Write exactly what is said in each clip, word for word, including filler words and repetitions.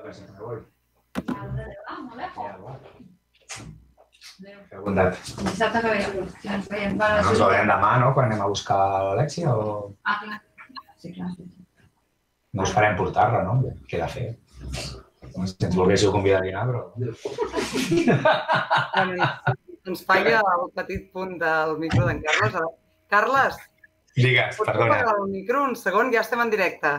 casi me voy. Ah, molt bé. He apuntat. Dissabte que veiem. Ens veiem. No ens veurem demà, no?, quan anem a buscar l'Alexia, o... Ah, clar. Sí, clar. No us farem portar-la, no? Què he de fer? Si ens volguéssiu convidar a dinar, però... Ens falla el petit punt del micro d'en Carles. Carles, Digues, pots perdona. apagar el micro un segon? Ja estem en directe.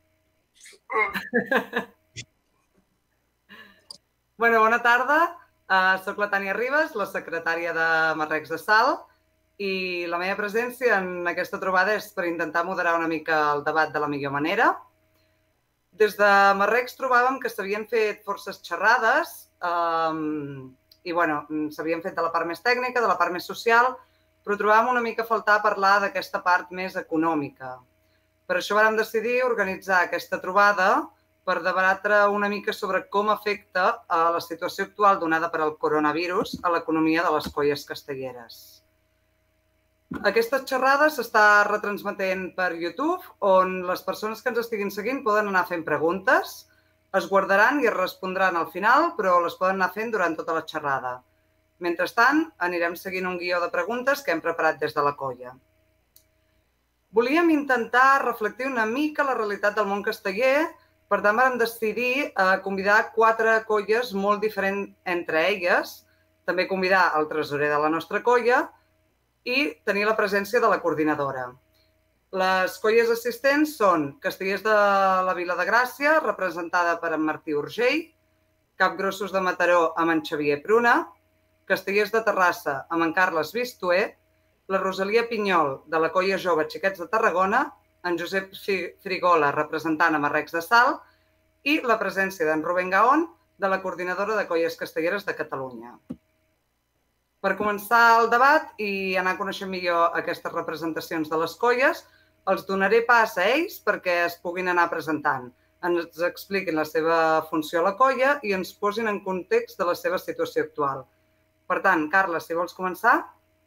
Bueno, bona tarda. Soc la Tània Ribas, la secretària de Marrecs de Sal, i la meva presència en aquesta trobada és per intentar moderar una mica el debat de la millor manera. Des de Marrecs trobàvem que s'havien fet forces xerrades i, bueno, s'havien fet de la part més tècnica, de la part més social, però trobàvem una mica a faltar parlar d'aquesta part més econòmica. Per això vam decidir organitzar aquesta trobada per debatre una mica sobre com afecta la situació actual donada per al coronavirus a l'economia de les Colles Castelleres. Aquesta xerrada s'està retransmetent per YouTube, on les persones que ens estiguin seguint poden anar fent preguntes, es guardaran i es respondran al final, però les poden anar fent durant tota la xerrada. Mentrestant, anirem seguint un guió de preguntes que hem preparat des de la colla. Volíem intentar reflectir una mica la realitat del món casteller. Per tant, vam decidir convidar quatre colles molt diferents entre elles, també convidar el tresorer de la nostra colla i tenir la presència de la coordinadora. Les colles assistents són Castellers de la Vila de Gràcia, representada per en Martí Urgell, Capgrossos de Mataró amb en Xavier Pruna, Castellers de Terrassa amb en Carles Vistuer, la Rosalia Pinyol de la colla jove Xiquets de Tarragona, en Josep Frigola, representant a Marrecs de Sal, i la presència d'en Rubén Gaón, de la Coordinadora de Colles Castelleres de Catalunya. Per començar el debat i anar coneixent millor aquestes representacions de les colles, els donaré pas a ells perquè es puguin anar presentant, ens expliquin la seva funció a la colla i ens posin en context de la seva situació actual. Per tant, Carles, si vols començar.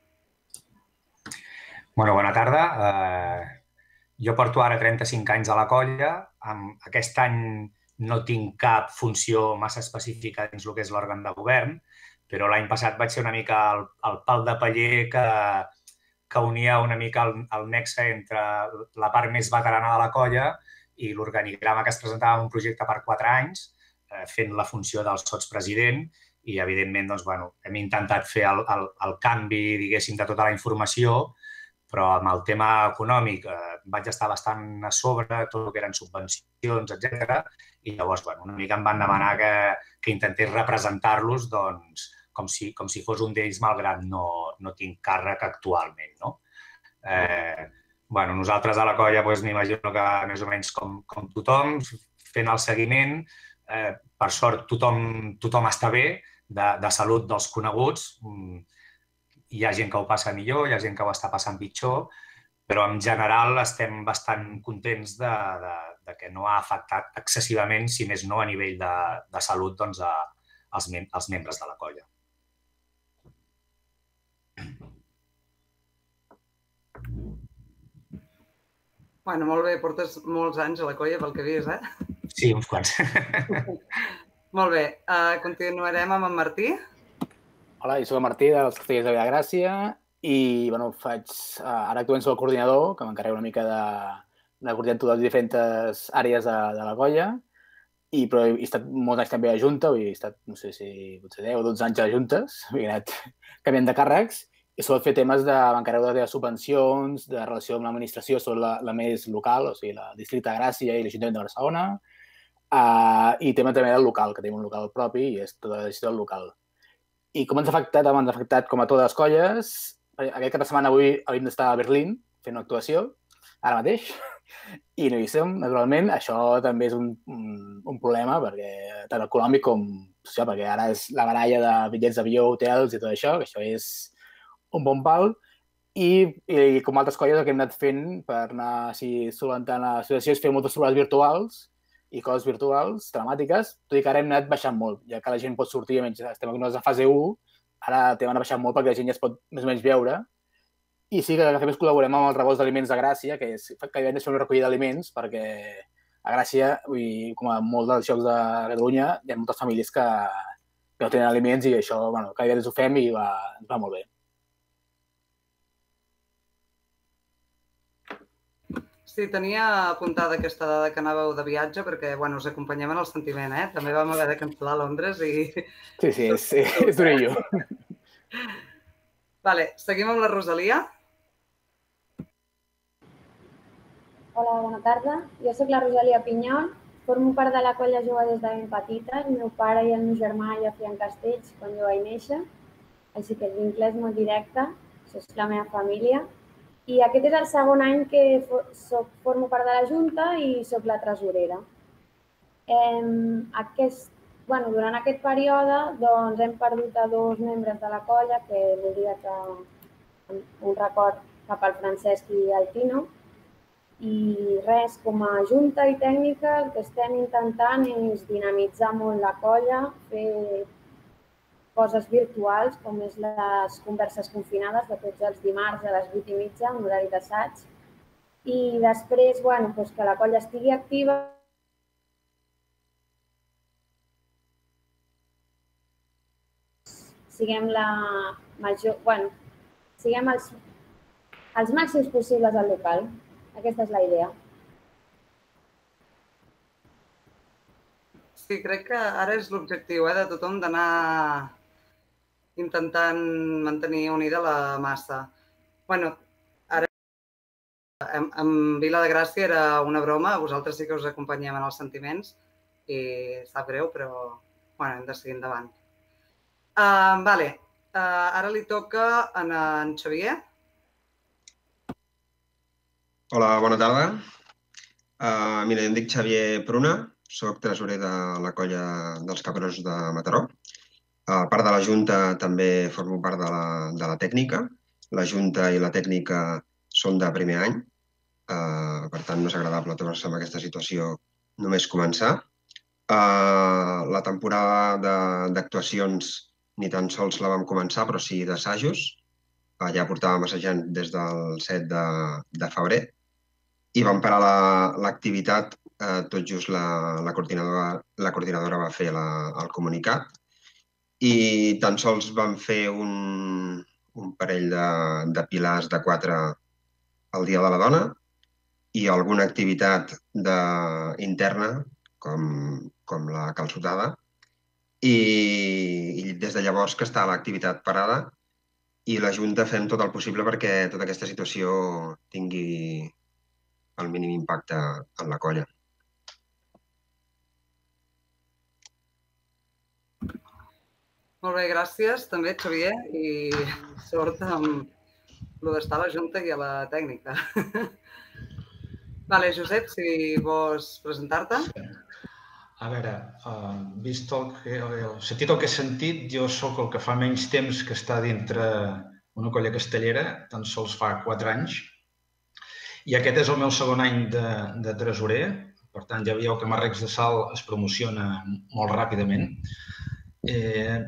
Bueno, bona tarda. Jo porto ara trenta-cinc anys a la colla. Aquest any no tinc cap funció massa específica dins el que és l'òrgan de govern, però l'any passat vaig ser una mica el pal de paller que unia una mica el nexe entre la part més veterana de la colla i l'organigrama que es presentava en un projecte per quatre anys, fent la funció del sotspresident, i, evidentment, hem intentat fer el canvi, diguéssim, de tota la informació, però amb el tema econòmic vaig estar bastant a sobre, tot el que eren subvencions, etcètera, i llavors una mica em van demanar que intentés representar-los com si fos un d'ells, malgrat no tinc càrrec actualment. Nosaltres a la colla m'imagino que més o menys com tothom, fent el seguiment, per sort tothom està bé, de salut dels coneguts. Hi ha gent que ho passa millor, hi ha gent que ho està passant pitjor, però en general estem bastant contents que no ha afectat excessivament, si més no a nivell de salut, als membres de la colla. Bueno, molt bé, portes molts anys a la colla pel que he vist, eh? Sí, uns quants. Molt bé, continuarem amb en Martí. Hola, jo soc el Martí dels Castellers de Vila de Gràcia i ara actuem com a coordinador, que m'encarrego una mica de coordinar totes les diferents àrees de la colla, però he estat molts anys també a la Junta, he estat, no sé si potser deu o dotze anys a les Juntes, he anat canviant de càrrecs i sobretot fer temes de m'encarrego de subvencions, de relació amb l'administració, sobretot la més local, o sigui, el districte de Gràcia i l'Ajuntament de Barcelona, i tema també del local, que tenim un local propi i és tota la gestió del local. I com ens ha afectat? Ens ha afectat com a totes les colles. Aquest cap de setmana avui hauríem d'estar a Berlín fent una actuació, ara mateix, i no hi som, naturalment. Això també és un problema, tant econòmic com social, perquè ara és la baralla de bitllets d'avió, hotels i tot això, que això és un bon pal. I com altres colles el que hem anat fent per anar solucionant la situació és fer moltes trobades virtuals i coses virtuals, telemàtiques, tot i que ara hem anat baixant molt, ja que la gent pot sortir, estem a fase u, ara hem anat baixant molt perquè la gent ja es pot més o menys veure. I sí que el que fem és col·laborem amb el rebost d'aliments de Gràcia, que hem de fer una recollida d'aliments perquè a Gràcia, com a molts dels llocs de Catalunya, hi ha moltes famílies que no tenen aliments i això, bueno, cada dia ens ho fem i ens va molt bé. Sí, tenia apuntada aquesta dada que anàveu de viatge perquè, bueno, us acompanyem en el sentiment, eh? També vam haver de cancel·lar a Londres i... Sí, sí, és, és durillo. Vale, seguim amb la Rosalia. Hola, bona tarda. Jo soc la Rosalia Pinyol, formo part de la colla Jove des de ben petita. El meu pare i el meu germà ja feien castells quan jo vaig néixer, així que el vincle és molt directe, això és la meva família. I aquest és el segon any que soc, formo part de la Junta i soc la tresorera. Aquest, bueno, durant aquest període doncs, hem perdut a dos membres de la colla, que voldria que un record cap al Francesc i al Tino. I res, com a Junta i tècnica, el que estem intentant és dinamitzar molt la colla, fer coses virtuals, com és les converses confinades de tots els dimarts a les vuit i mitja, en horari d'assaig. I després, bueno, doncs que la colla estigui activa. Siguem la major, bueno, siguem els, els màxims possibles al local. Aquesta és la idea. Sí, crec que ara és l'objectiu de tothom d'anar intentant mantenir unida la massa. Bueno, ara en Vila de Gràcia era una broma, vosaltres sí que us acompanyem en els sentiments i sap greu, però bueno, hem de seguir endavant. Vale, ara li toca a en Xavier. Hola, bona tarda. Mira, jo em dic Xavier Pruna, soc tresorer de la colla dels Cabrons de Mataró. A part de la Junta també formo part de la, de la tècnica. La Junta i la tècnica són de primer any. Uh, per tant, no és agradable trobar-se en aquesta situació només començar. Uh, la temporada d'actuacions ni tan sols la vam començar, però sí d'assajos. Uh, ja portàvem assajant des del set de, de febrer i vam parar l'activitat. La, uh, tot just la, la, coordinadora, la coordinadora va fer la, el comunicat i tan sols vam fer un, un parell de, de pilars de quatre al Dia de la Dona i alguna activitat de, interna, com, com la calçotada. I, I des de llavors que està l'activitat parada i la Junta fem tot el possible perquè tota aquesta situació tingui el mínim impacte en la colla. Molt bé, gràcies també, Xavier, i sort amb el d'estar a la Junta i a la tècnica. Vale, Josep, si vols presentar-te. A veure, vist el que, sentit el que he sentit, jo sóc el que fa menys temps que està dintre una colla castellera, tan sols fa quatre anys, i aquest és el meu segon any de, de tresorer, per tant ja veieu que Marrecs de Salt es promociona molt ràpidament. Eh,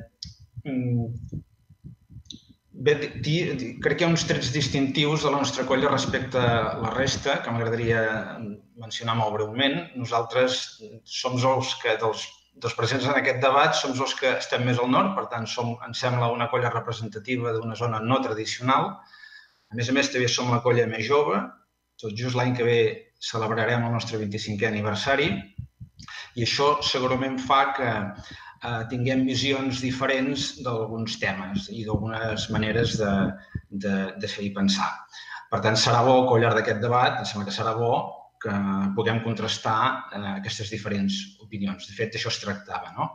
bé, crec que hi ha uns trets distintius de la nostra colla respecte a la resta que m'agradaria mencionar molt breument. Nosaltres som els que, dels, dels presents en aquest debat, som els que estem més al nord, per tant, som, ens sembla una colla representativa d'una zona no tradicional. A més a més, també som la colla més jove. Tot just l'any que ve celebrarem el nostre vint-i-cinquè aniversari i això segurament fa que Uh, tinguem visions diferents d'alguns temes i d'algunes maneres de, de, de fer i pensar. Per tant, serà bo que al llarg d'aquest debat, em sembla que serà bo que puguem contrastar uh, aquestes diferents opinions. De fet, això es tractava, no?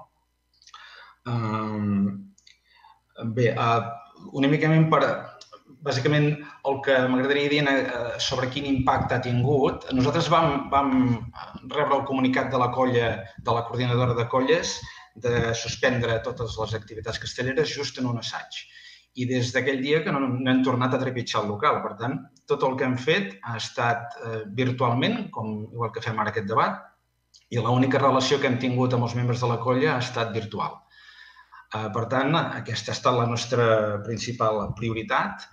Uh, bé, uh, una mica per... Bàsicament, el que m'agradaria dir sobre quin impacte ha tingut, nosaltres vam, vam rebre el comunicat de la colla, de la coordinadora de colles, de suspendre totes les activitats castelleres just en un assaig. I des d'aquell dia que no, no hem tornat a trepitjar el local. Per tant, tot el que hem fet ha estat eh, virtualment, com igual que fem ara aquest debat, i l'única relació que hem tingut amb els membres de la colla ha estat virtual. Eh, per tant, aquesta ha estat la nostra principal prioritat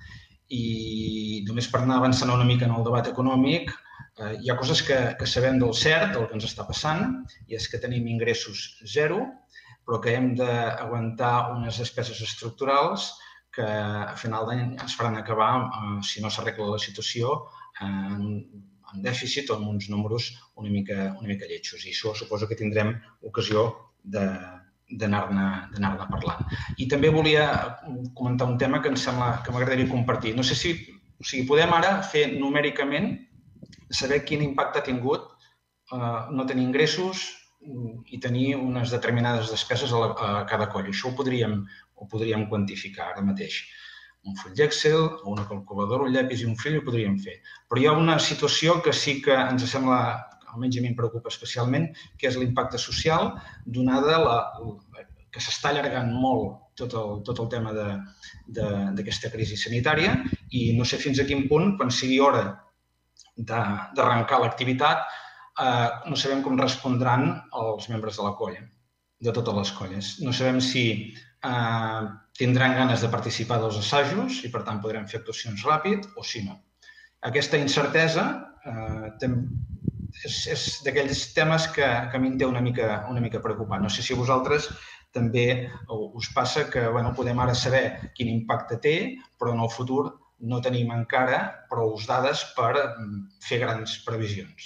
I només per anar avançant una mica en el debat econòmic, hi ha coses que, que sabem del cert, del que ens està passant, i és que tenim ingressos zero, però que hem d'aguantar unes despeses estructurals que a final d'any ens faran acabar, si no s'arregla la situació, en, en dèficit o amb uns números una mica, una mica lletjos. I això suposo que tindrem ocasió de d'anar-ne parlant. I també volia comentar un tema que em sembla que m'agradaria compartir. No sé si o sigui, podem ara fer numèricament saber quin impacte ha tingut eh, no tenir ingressos i tenir unes determinades despeses a, la, a cada colla. Això ho podríem, ho podríem quantificar ara mateix. Un full d'Excel, una calculadora, un llapis i un fil ho podríem fer. Però hi ha una situació que sí que ens sembla, almenys a mi em preocupa especialment, que és l'impacte social, donada la, que s'està allargant molt tot el, tot el tema d'aquesta crisi sanitària i no sé fins a quin punt, quan sigui hora d'arrencar l'activitat, eh, no sabem com respondran els membres de la colla, de totes les colles. No sabem si eh, tindran ganes de participar dels assajos i, per tant, podrem fer actuacions ràpid o si no. Aquesta incertesa eh, és, és d'aquells temes que, que a mi em té una mica, una mica preocupat. No sé si a vosaltres també us passa que bueno, podem ara saber quin impacte té, però en el futur no tenim encara prou dades per fer grans previsions.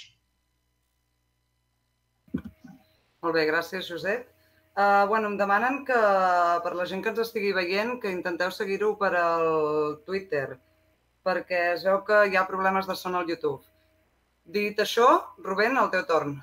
Molt bé, gràcies, Josep. Uh, bueno, em demanen que per la gent que ens estigui veient que intenteu seguir-ho per al Twitter, perquè es veu que hi ha problemes de son al YouTube. Dit això, Rubén, el teu torn.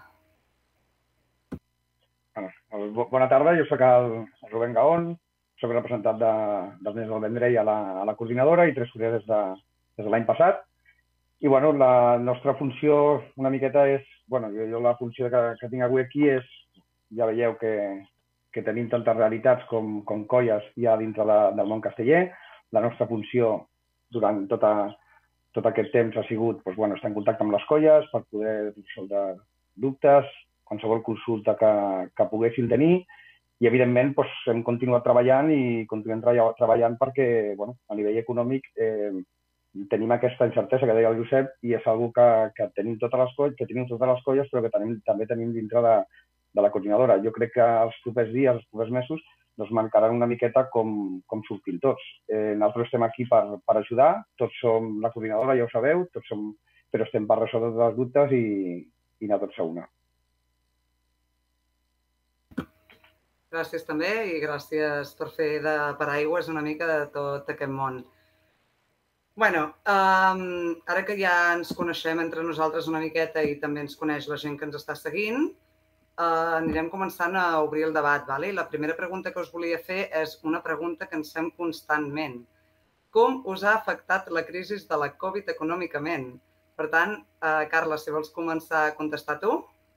Bona tarda, jo soc el Rubén Gaón, soc representant de, dels nens del Vendrell a la, a la coordinadora i tres corees des de, des de l'any passat. I bueno, la nostra funció una miqueta és, bueno, jo, jo la funció que, que tinc avui aquí és, ja veieu que, que tenim tantes realitats com, com colles ja dintre de, del món casteller. La nostra funció durant tota, tot aquest temps ha sigut doncs, bueno, estar en contacte amb les colles per poder resoldre dubtes, qualsevol consulta que, que poguéssim tenir i, evidentment, doncs, hem continuat treballant i continuem treballant perquè bueno, a nivell econòmic eh, tenim aquesta incertesa que deia el Josep i és una que, que, tenim totes les colles, que tenim totes les colles però que tenim, també tenim dintre de, de la coordinadora. Jo crec que els propers dies, els propers mesos, doncs marcaran una miqueta com, com sortim tots. Eh, nosaltres estem aquí per, per ajudar, tots som la coordinadora, ja ho sabeu, tots som, però estem per resoldre tots els dubtes i, i anar tots a una. Gràcies també i gràcies per fer de paraigües una mica de tot aquest món. Bé, um, ara que ja ens coneixem entre nosaltres una miqueta i també ens coneix la gent que ens està seguint, uh, anirem començant a obrir el debat. Vale? La primera pregunta que us volia fer és una pregunta que ens fem constantment. Com us ha afectat la crisi de la Covid econòmicament? Per tant, uh, Carla, si vols començar a contestar tu.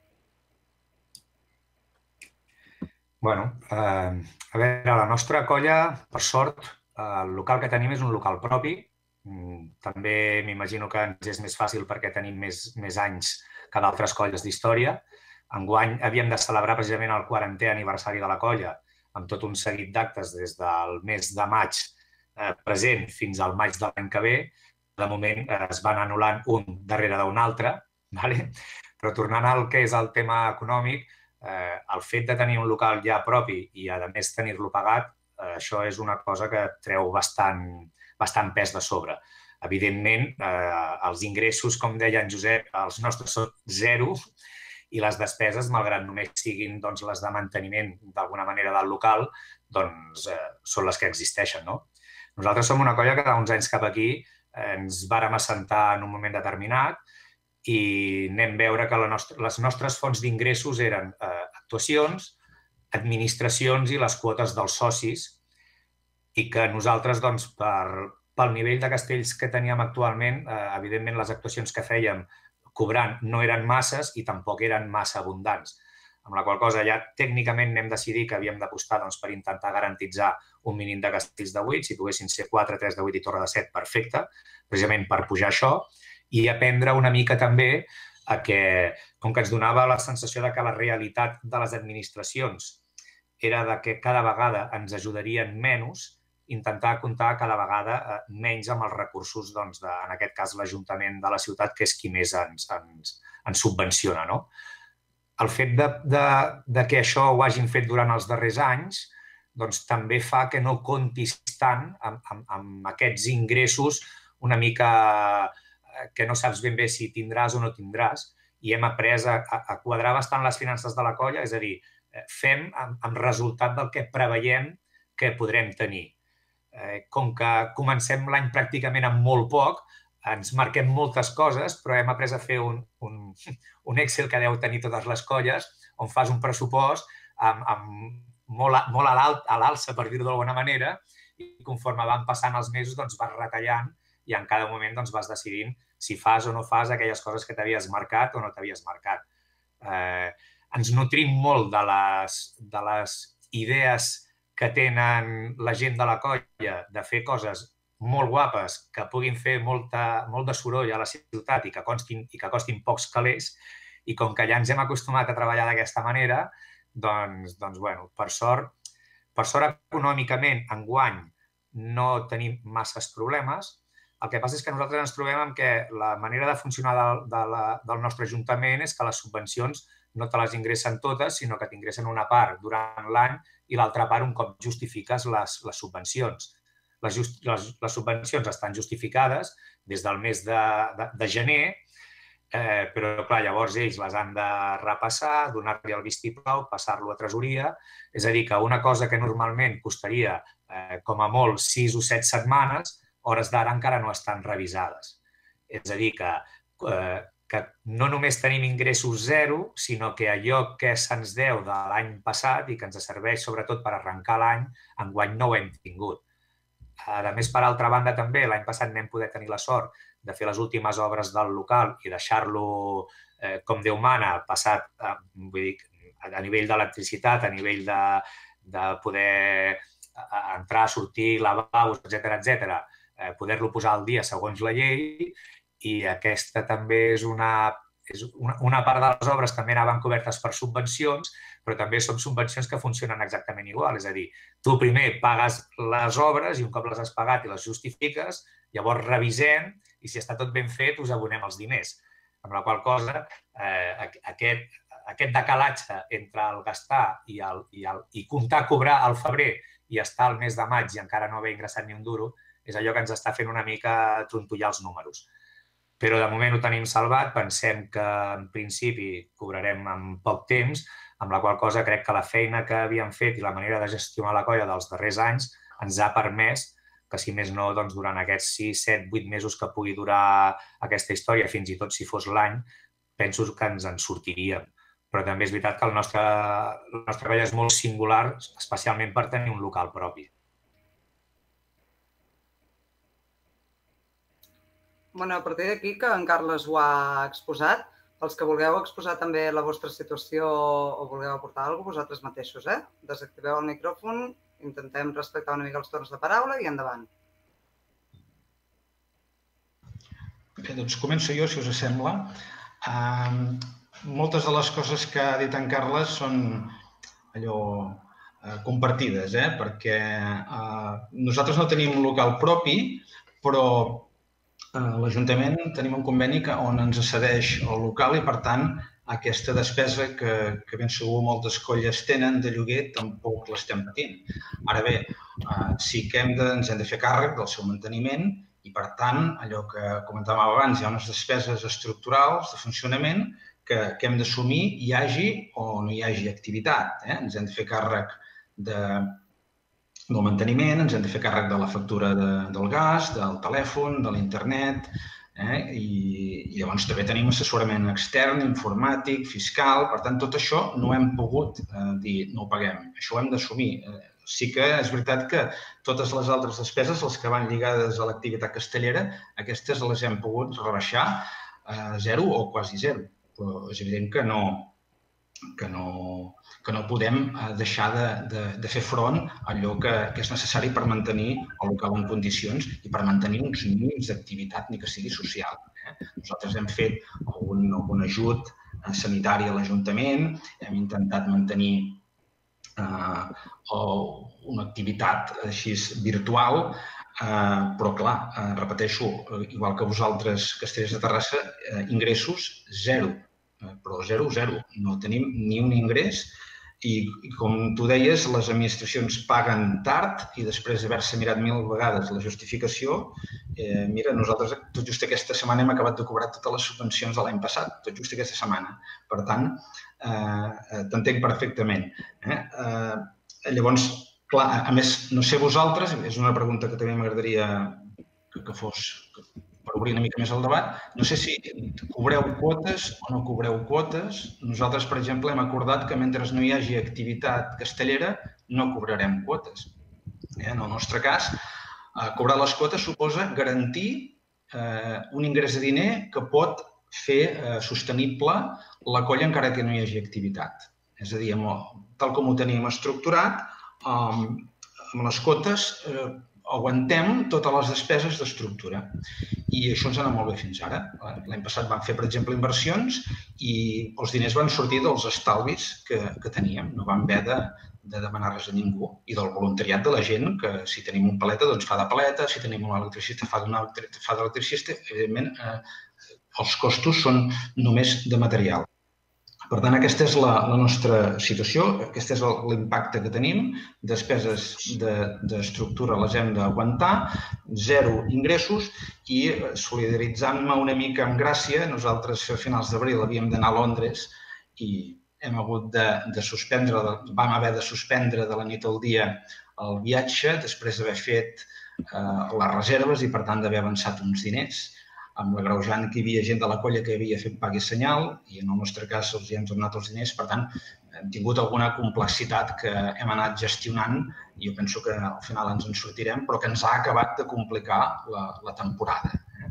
Bueno, eh, a veure, la nostra colla, per sort, eh, el local que tenim és un local propi. També m'imagino que ens és més fàcil perquè tenim més, més anys que d'altres colles d'història. Enguany havíem de celebrar precisament el quarantè aniversari de la colla amb tot un seguit d'actes des del mes de maig eh, present fins al maig de l'any que ve. De moment eh, es van anul·lant un darrere d'un altre, ¿vale? Però tornant al que és el tema econòmic, Eh, el fet de tenir un local ja propi i, a més, tenir-lo pagat, eh, això és una cosa que treu bastant, bastant pes de sobre. Evidentment, eh, els ingressos, com deia en Josep, els nostres són zero i les despeses, malgrat només siguin doncs, les de manteniment d'alguna manera del local, doncs, eh, són les que existeixen. No? Nosaltres som una colla que uns anys cap aquí eh, ens vàrem assentar en un moment determinat i anem a veure que la nostra, les nostres fonts d'ingressos eren eh, actuacions, administracions i les quotes dels socis i que nosaltres, doncs, per, pel nivell de castells que teníem actualment, eh, evidentment les actuacions que fèiem cobrant no eren masses i tampoc eren massa abundants. Amb la qual cosa ja tècnicament anem decidir que havíem d'apostar doncs, per intentar garantitzar un mínim de castells de vuit, si poguessin ser quatre, tres de vuit i torre de set, perfecte, precisament per pujar això, i aprendre una mica també a que, com que ens donava la sensació de que la realitat de les administracions era de que cada vegada ens ajudarien menys, intentar comptar cada vegada menys amb els recursos, doncs, de, en aquest cas, l'Ajuntament de la ciutat, que és qui més ens, ens, ens subvenciona, no? El fet de, de, de que això ho hagin fet durant els darrers anys doncs, també fa que no comptis tant amb, amb, amb aquests ingressos una mica que no saps ben bé si tindràs o no tindràs, i hem après a, a quadrar bastant les finances de la colla, és a dir, fem amb, amb resultat del que preveiem que podrem tenir. Com que comencem l'any pràcticament amb molt poc, ens marquem moltes coses, però hem après a fer un, un, un Excel que deu tenir totes les colles, on fas un pressupost amb, amb molt, molt a l'alça, per dir-ho d'alguna manera, i conforme van passant els mesos doncs vas retallant i en cada moment doncs, vas decidint si fas o no fas aquelles coses que t'havies marcat o no t'havies marcat. Eh, ens nutrim molt de les, de les idees que tenen la gent de la colla de fer coses molt guapes, que puguin fer molta, molt de soroll a la ciutat i que, constin, i que costin pocs calés, i com que ja ens hem acostumat a treballar d'aquesta manera, doncs, doncs bueno, per sort, per sort econòmicament, enguany, no tenim masses problemes. El que passa és que nosaltres ens trobem amb que la manera de funcionar de, de la, del nostre Ajuntament és que les subvencions no te les ingressen totes, sinó que t'ingressen una part durant l'any i l'altra part un cop justifiques les, les subvencions. Les, just, les, les subvencions estan justificades des del mes de, de, de gener, eh, però clar, llavors ells les han de repassar, donar-li el vistiplau, passar-lo a tresoria. És a dir, que una cosa que normalment costaria eh, com a molt sis o set setmanes, hores d'ara encara no estan revisades. És a dir, que, eh, que no només tenim ingressos zero, sinó que allò que se'ns deu de l'any passat i que ens serveix sobretot per arrencar l'any, enguany no ho hem tingut. A més, per altra banda, també, l'any passat vam poder tenir la sort de fer les últimes obres del local i deixar-lo, eh, com Déu mana, passat eh, vull dir, a nivell d'electricitat, a nivell de, de poder entrar, sortir, lavabos, etcètera, etcètera, eh, poder-lo posar al dia segons la llei, i aquesta també és una, és una, una part de les obres també anaven cobertes per subvencions, però també són subvencions que funcionen exactament igual. És a dir, tu primer pagues les obres i un cop les has pagat i les justifiques, llavors revisem i si està tot ben fet us abonem els diners. Amb la qual cosa, eh, aquest, aquest decalatge entre el gastar i, el, i, el, i comptar a cobrar al febrer i estar al mes de maig i encara no haver ingressat ni un duro, és allò que ens està fent una mica trontollar els números. Però de moment ho tenim salvat, pensem que en principi cobrarem en poc temps, amb la qual cosa crec que la feina que havíem fet i la manera de gestionar la colla dels darrers anys ens ha permès que, si més no, doncs, durant aquests sis, set, vuit mesos que pugui durar aquesta història, fins i tot si fos l'any, penso que ens en sortiríem. Però també és veritat que el nostre, la nostra colla és molt singular, especialment per tenir un local propi. Bueno, a partir d'aquí, que en Carles ho ha exposat, els que vulgueu exposar també la vostra situació o vulgueu aportar alguna cosa, vosaltres mateixos, eh? Desactiveu el micròfon, intentem respectar una mica els torns de paraula i endavant. Bé, doncs començo jo, si us sembla. Uh, moltes de les coses que ha dit en Carles són allò uh, compartides, eh? Perquè uh, nosaltres no tenim un local propi, però a l'Ajuntament tenim un conveni on ens cedeix el local i, per tant, aquesta despesa que, que ben segur moltes colles tenen de lloguer tampoc l'estem patint. Ara bé, sí que hem de, ens hem de fer càrrec del seu manteniment i, per tant, allò que comentàvem abans, hi ha unes despeses estructurals de funcionament que, que hem d'assumir hi hagi o no hi hagi activitat. Eh? Ens hem de fer càrrec de... del manteniment, ens hem de fer càrrec de la factura de, del gas, del telèfon, de l'internet, eh? I, i llavors també tenim assessorament extern, informàtic, fiscal. Per tant, tot això no hem pogut eh, dir no ho paguem. Això ho hem d'assumir. Eh, sí que és veritat que totes les altres despeses, les que van lligades a l'activitat castellera, aquestes les hem pogut rebaixar a zero o quasi zero. Però és evident que no, que no, que no podem deixar de, de, de fer front a allò que, que és necessari per mantenir el local en condicions i per mantenir uns mínims d'activitat, ni que sigui social. Eh? Nosaltres hem fet algun, algun ajut sanitari a l'Ajuntament, hem intentat mantenir o una activitat així virtual, però clar, repeteixo, igual que vosaltres, Castellers de Terrassa, ingressos zero, però zero, zero. No tenim ni un ingrés i, com tu deies, les administracions paguen tard i després d'haver-se mirat mil vegades la justificació, mira, nosaltres tot just aquesta setmana hem acabat de cobrar totes les subvencions de l'any passat, tot just aquesta setmana. Per tant, t'entenc perfectament. Llavors, clar, a més, no sé vosaltres, és una pregunta que també m'agradaria que fos per obrir una mica més el debat, no sé si cobreu quotes o no cobreu quotes. Nosaltres, per exemple, hem acordat que mentre no hi hagi activitat castellera no cobrarem quotes. En el nostre cas, cobrar les quotes suposa garantir un ingrés de diner que pot fer sostenible la colla encara que no hi hagi activitat. És a dir, tal com ho tenim estructurat, amb les quotes aguantem totes les despeses d'estructura i això ens ha anat molt bé fins ara. L'any passat vam fer, per exemple, inversions i els diners van sortir dels estalvis que teníem. No vam haver de demanar res a ningú i del voluntariat de la gent, que si tenim un paleta, doncs fa de paleta, si tenim un electricista, fa d'electricista. Evidentment, els costos són només de material. Per tant, aquesta és la nostra situació, aquest és l'impacte que tenim. Despeses d'estructura les hem d'aguantar, zero ingressos i solidaritzant-me una mica amb Gràcia, nosaltres a finals d'abril havíem d'anar a Londres i hem hagut de suspendre, vam haver de suspendre de la nit al dia el viatge després d'haver fet les reserves i, per tant, d'haver avançat uns diners. Amb l'agreujant que hi havia gent de la colla que havia fet pagui senyal i en el nostre cas els hi hem tornat els diners. Per tant, hem tingut alguna complexitat que hem anat gestionant i jo penso que al final ens en sortirem, però que ens ha acabat de complicar la temporada.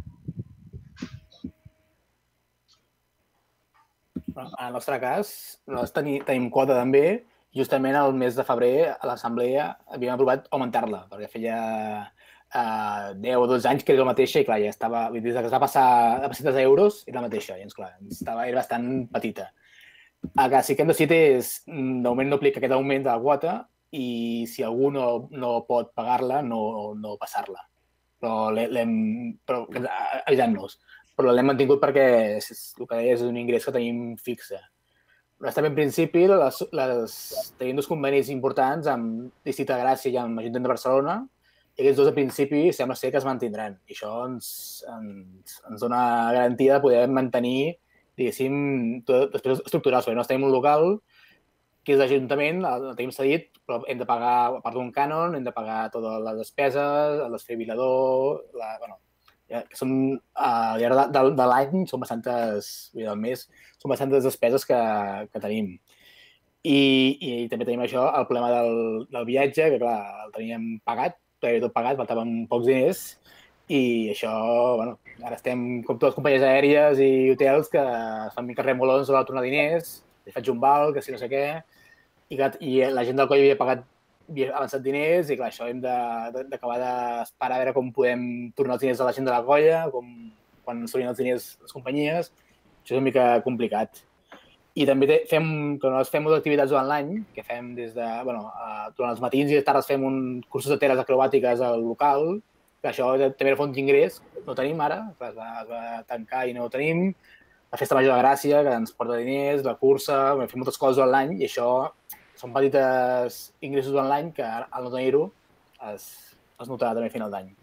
En el nostre cas, nosaltres tenim quota també. Justament el mes de febrer a l'assemblea havíem aprovat augmentar-la perquè feia deu o dotze anys que era la mateixa i clar, ja estava, des que es va passar a pessetes a euros era la mateixa i clar, era bastant petita. El que sí que hem decidit és, de moment no aplica aquest augment de la quota i si algú no pot pagar-la, no passar-la. Però avisant-nos. Però l'hem mantingut perquè el que deia és un ingrés que tenim fixe. Nosaltres també, en principi, tenim dos convenis importants amb Districte de Gràcia i amb l'Ajuntament de Barcelona i aquests dos, a principi, sembla ser que es mantindran. I això ens dona garantia de poder mantenir, diguéssim, després estructurals. Nosaltres tenim un local que és l'Ajuntament, el tenim cedit, però hem de pagar, a part d'un cànon, hem de pagar totes les despeses, el desfibrilador, que són, al llarg de l'any, són bastantes, del mes, són bastantes despeses que tenim. I també tenim això, el problema del viatge, que clar, el teníem pagat, tot pagat, faltaven pocs diners i això, bueno, ara estem com totes les companyies aèries i hotels que es fan mica remolons sobre el tornar diners, li faig un val, que si no sé què, i la gent del coll havia pagat, havia avançat diners i clar, això hem d'acabar d'esperar a veure com podem tornar els diners a la gent de la colla, quan s'haurien els diners les companyies, això és una mica complicat. I també fem, que nosaltres fem moltes activitats durant l'any, que fem des de, bueno, durant els matins i les tardes fem un cursos de teles acrobàtiques al local, que això també era font d'ingrés, no tenim ara, es va tancar i no ho tenim, la Festa Major de Gràcia, que ens porta diners, la cursa, fem moltes coses durant l'any i això són petites ingressos durant l'any que al no tenir-ho es notarà també a final d'any.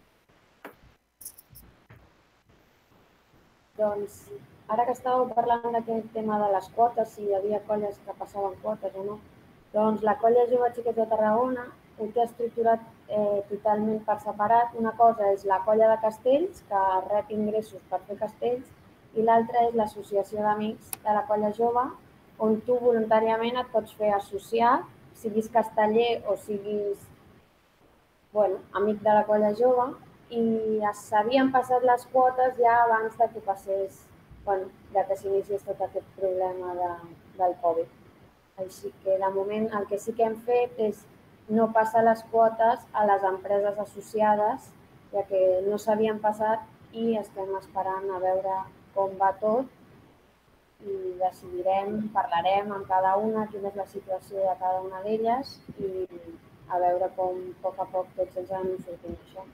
Doncs, ara que estàveu parlant d'aquest tema de les quotes, si hi havia colles que passaven quotes o no, doncs la colla jove Xiquets de Tarragona ho té estructurat totalment per separat. Una cosa és la colla de castells, que rep ingressos per fer castells, i l'altra és l'associació d'amics de la colla jove, on tu voluntàriament et pots fer associat, siguis casteller o siguis amic de la colla jove, i s'havien passat les quotes ja abans que passés, ja que s'iniciés tot aquest problema del Covid. Així que, de moment, el que sí que hem fet és no passar les quotes a les empreses associades, ja que no s'havien passat i estem esperant a veure com va tot. i decidirem, parlarem amb cada una, quina és la situació de cada una d'elles i a veure com a poc a poc tots ens en sortim d'això.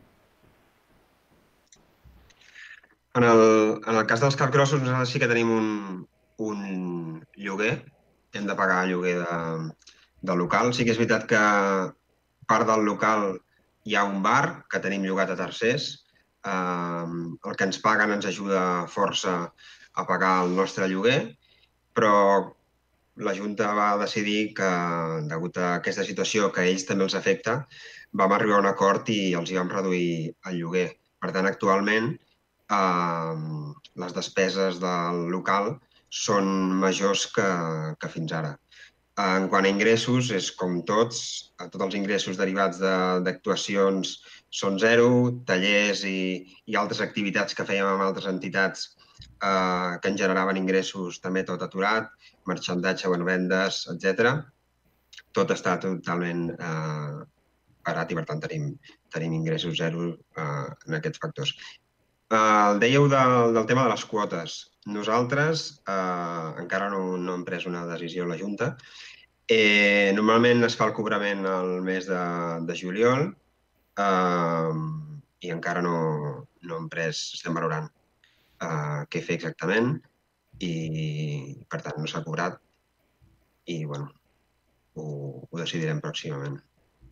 En el, en el cas dels capgrossos, nosaltres sí que tenim un, un lloguer, hem de pagar lloguer de, del local. Sí que és veritat que part del local hi ha un bar que tenim llogat a tercers. Eh, el que ens paguen ens ajuda força a pagar el nostre lloguer, però la Junta va decidir que, degut a aquesta situació que a ells també els afecta, vam arribar a un acord i els hi vam reduir el lloguer. Per tant, actualment, eh, les despeses del local són majors que, que fins ara. En quant a ingressos, és com tots, tots els ingressos derivats d'actuacions són zero, tallers i, i altres activitats que fèiem amb altres entitats eh, que en generaven ingressos també tot aturat, marxandatge, bueno, vendes, etcètera. Tot està totalment eh, parat i, per tant, tenim, tenim ingressos zero eh, en aquests factors. Eh, dèieu del, del tema de les quotes. Nosaltres eh, encara no, no hem pres una decisió a la Junta. Eh, normalment es fa el cobrament al mes de, de juliol eh, i encara no, no hem pres, estem valorant eh, què fer exactament i, per tant, no s'ha cobrat i, bueno, ho, ho decidirem pròximament.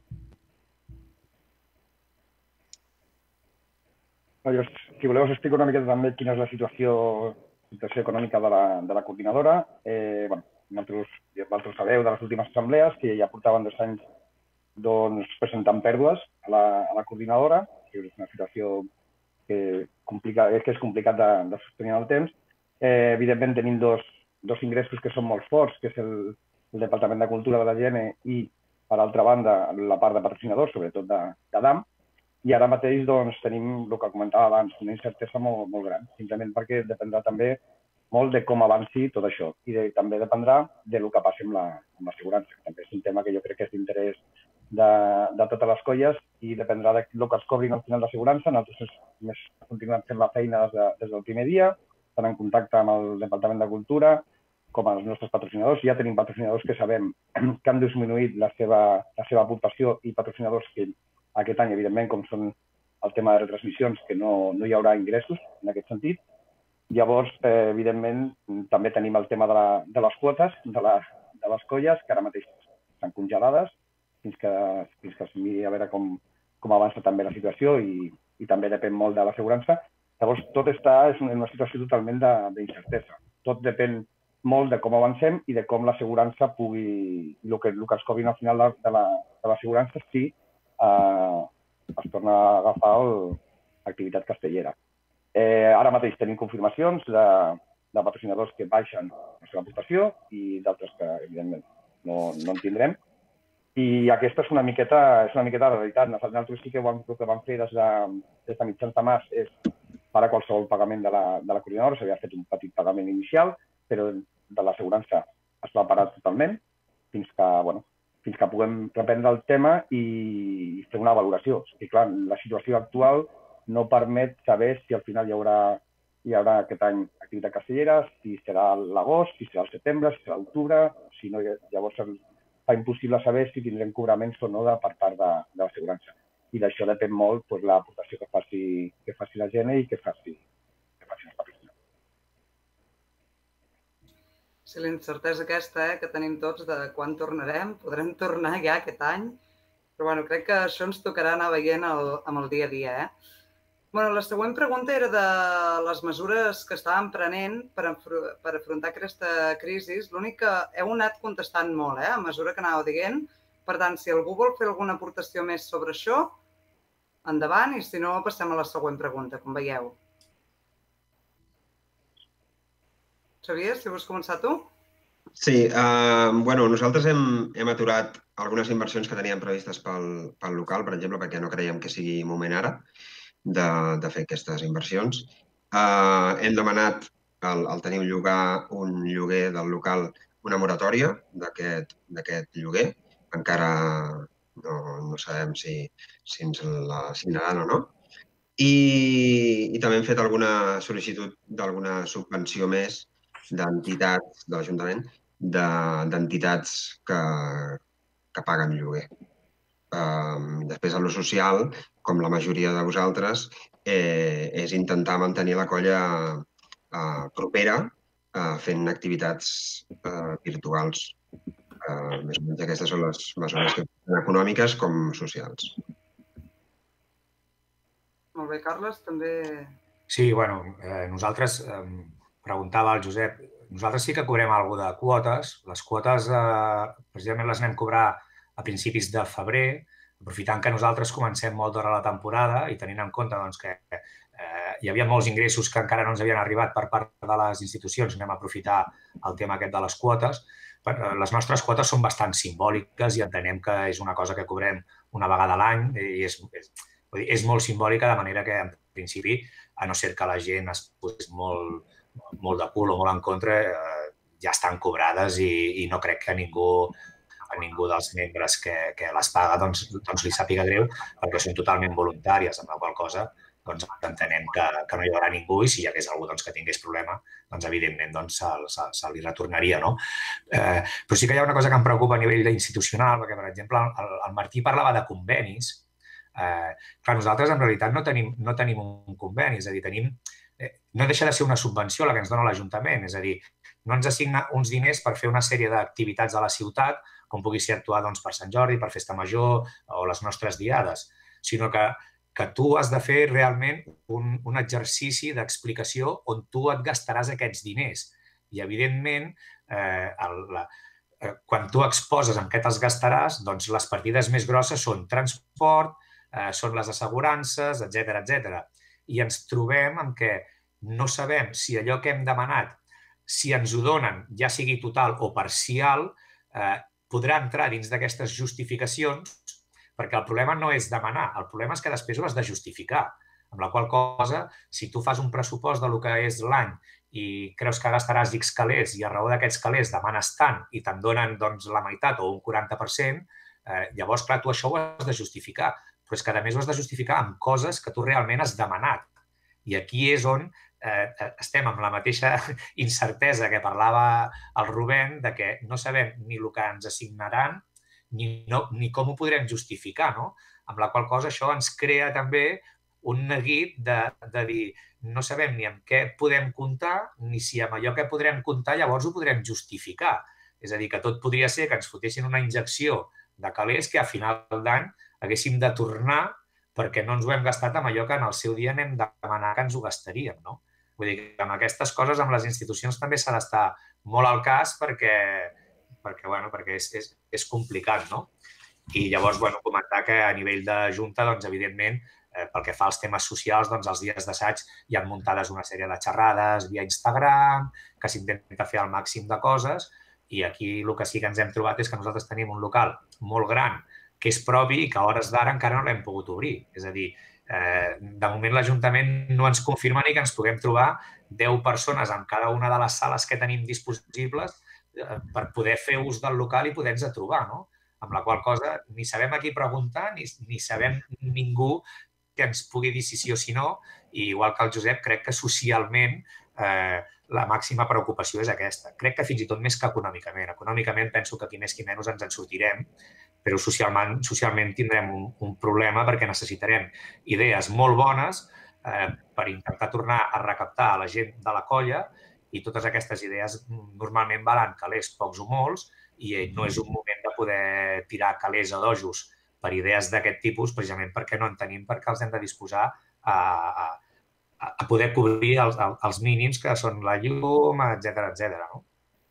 Jo, si voleu, us explico una miqueta també quina és la situació, situació econòmica de la, de la coordinadora. Eh, bueno, Nosaltres, vosaltres sabeu de les últimes assemblees que ja portaven dos anys doncs, presentant pèrdues a la, a la coordinadora, que és una situació que, complica, que és complicat de, de sostenir en el temps. Eh, evidentment, tenim dos, dos ingressos que són molt forts, que és el, el Departament de Cultura de la G N i, per altra banda, la part de patrocinadors, sobretot de, de D A M. I ara mateix doncs, tenim el que comentava abans, una incertesa molt, molt gran, simplement perquè dependrà també molt de com avanci tot això i de, també dependrà del que passi amb l'assegurança, que també és un tema que jo crec que és d'interès de, de totes les colles i dependrà del de que es cobrin al final d'assegurança. Nosaltres més continuem fent la feina des, de, des del primer dia, estan en contacte amb el Departament de Cultura, com els nostres patrocinadors. Ja tenim patrocinadors que sabem que han disminuït la seva, la seva aportació i patrocinadors que aquest any, evidentment, com són el tema de retransmissions, que no, no hi haurà ingressos en aquest sentit. Llavors, eh, evidentment, també tenim el tema de, la, de les quotes de, la, de les colles, que ara mateix estan congelades, fins que, fins que es miri a veure com, com avança també la situació i, i també depèn molt de l'assegurança. Llavors, tot està en una situació totalment d'incertesa. Tot depèn molt de com avancem i de com l'assegurança pugui, el que, el que es cobrin al final de l'assegurança, la, si eh, es torna a agafar l'activitat castellera. Eh, ara mateix tenim confirmacions de, de patrocinadors que baixen la seva aportació i d'altres que, evidentment, no, no en tindrem. I aquesta és una miqueta, és una miqueta la realitat. Nosaltres sí que ho, el que vam fer des de, des de mitjans de març és parar qualsevol pagament de la, de la coordinadora. S'havia fet un petit pagament inicial, però de l'assegurança es va parar totalment fins que, bueno, fins que puguem reprendre el tema i fer una valoració. I, clar, la situació actual no permet saber si al final hi haurà, hi haurà aquest any activitat castellera, si serà l'agost, si serà el setembre, si serà l'octubre, si no, llavors fa impossible saber si tindrem cobraments o no de, per part de, de l'assegurança. I d'això depèn molt doncs, l'aportació que faci, que faci la G N i que faci, que faci els patrocinadors. Sí, l'incertesa aquesta eh, que tenim tots de quan tornarem, podrem tornar ja aquest any, però bueno, crec que això ens tocarà anar veient el, amb el dia a dia. Eh? Bueno, la següent pregunta era de les mesures que estàvem prenent per, per afrontar aquesta crisi. L'únic que heu anat contestant molt, eh, a mesura que anàveu dient. Per tant, si algú vol fer alguna aportació més sobre això, endavant, i si no, passem a la següent pregunta, com veieu. Xavier, si vols començar tu? Sí, eh, bueno, nosaltres hem, hem aturat algunes inversions que teníem previstes pel, pel local, per exemple, perquè no creiem que sigui moment ara de, de fer aquestes inversions. Eh, hem demanat, al, al tenir un llogar, un lloguer del local, una moratòria d'aquest lloguer. Encara no, no sabem si, si ens la signaran o no. I, i també hem fet alguna sol·licitud d'alguna subvenció més d'entitats de l'Ajuntament, d'entitats que, que paguen lloguer. Uh, després, a l'ús social, com la majoria de vosaltres, eh, és intentar mantenir la colla uh, propera uh, fent activitats uh, virtuals. Uh, més o menys aquestes són les mesures que són econòmiques com socials. Molt bé, Carles, també... Sí, bueno, eh, nosaltres, eh, preguntava al Josep, nosaltres sí que cobrem alguna de quotes. Les quotes, eh, precisament les anem a cobrar a principis de febrer, aprofitant que nosaltres comencem molt d'hora la temporada i tenint en compte doncs, que eh, hi havia molts ingressos que encara no ens havien arribat per part de les institucions, anem a aprofitar el tema aquest de les quotes. Les nostres quotes són bastant simbòliques i entenem que és una cosa que cobrem una vegada a l'any i és, és, és molt simbòlica, de manera que, en principi, a no ser que la gent es posés molt, molt de cul o molt en contra, eh, ja estan cobrades i, i no crec que ningú, a ningú dels membres que, que les paga doncs, doncs li sàpiga greu, perquè són totalment voluntàries, amb la qual cosa doncs, entenem que, que no hi haurà ningú i si hi hagués algú doncs, que tingués problema, doncs, evidentment doncs, se, se, se li retornaria. No? Eh, però sí que hi ha una cosa que em preocupa a nivell institucional, perquè, per exemple, el, el Martí parlava de convenis. Eh, clar, nosaltres en realitat no tenim, no tenim un conveni, és a dir, tenim, eh, no deixa de ser una subvenció la que ens dona l'Ajuntament, és a dir, no ens assigna uns diners per fer una sèrie d'activitats a la ciutat, com pugui ser actuar doncs, per Sant Jordi, per Festa Major o les nostres diades, sinó que, que tu has de fer realment un, un exercici d'explicació on tu et gastaràs aquests diners. I, evidentment, eh, el, la, eh, quan tu exposes en què te'ls gastaràs, doncs les partides més grosses són transport, eh, són les assegurances, etcètera, etcètera. I ens trobem amb que no sabem si allò que hem demanat, si ens ho donen, ja sigui total o parcial, eh, podrà entrar dins d'aquestes justificacions, perquè el problema no és demanar, el problema és que després ho has de justificar. Amb la qual cosa, si tu fas un pressupost del que és l'any i creus que gastaràs X calés i a raó d'aquests calés demanes tant i te'n donen doncs, la meitat o un quaranta per cent, eh, llavors, clar, tu això ho has de justificar, però és que a més ho has de justificar amb coses que tu realment has demanat. I aquí és on eh, estem amb la mateixa incertesa que parlava el Rubén, de que no sabem ni el que ens assignaran ni, no, ni com ho podrem justificar, no? Amb la qual cosa això ens crea també un neguit de, de dir no sabem ni amb què podem comptar ni si amb allò que podrem comptar llavors ho podrem justificar. És a dir, que tot podria ser que ens fotessin una injecció de calés que a final d'any haguéssim de tornar perquè no ens ho hem gastat amb allò que en el seu dia anem de demanar que ens ho gastaríem, no? Vull dir que amb aquestes coses, amb les institucions també s'ha d'estar molt al cas perquè, perquè, bueno, perquè és, és, és complicat, no? I llavors, bueno, comentar que a nivell de Junta, doncs, evidentment, eh, pel que fa als temes socials, doncs, els dies d'assaig hi han muntades una sèrie de xerrades via Instagram, que s'intenta fer el màxim de coses, i aquí el que sí que ens hem trobat és que nosaltres tenim un local molt gran que és propi i que a hores d'ara encara no l'hem pogut obrir. És a dir, eh, de moment l'Ajuntament no ens confirma ni que ens puguem trobar deu persones en cada una de les sales que tenim disponibles eh, per poder fer ús del local i poder-nos trobar, no? Amb la qual cosa ni sabem a qui preguntar ni, ni sabem ningú que ens pugui dir si sí o si no, i igual que el Josep, crec que socialment eh, la màxima preocupació és aquesta. Crec que fins i tot més que econòmicament. Econòmicament penso que qui més qui menys ens en sortirem, però socialment, socialment tindrem un, un problema perquè necessitarem idees molt bones eh, per intentar tornar a recaptar a la gent de la colla i totes aquestes idees normalment valen calés pocs o molts i no és un moment de poder tirar calés a dojos per idees d'aquest tipus precisament perquè no en tenim, perquè els hem de disposar a, a, a poder cobrir els, els mínims que són la llum, etcètera, etcètera, no?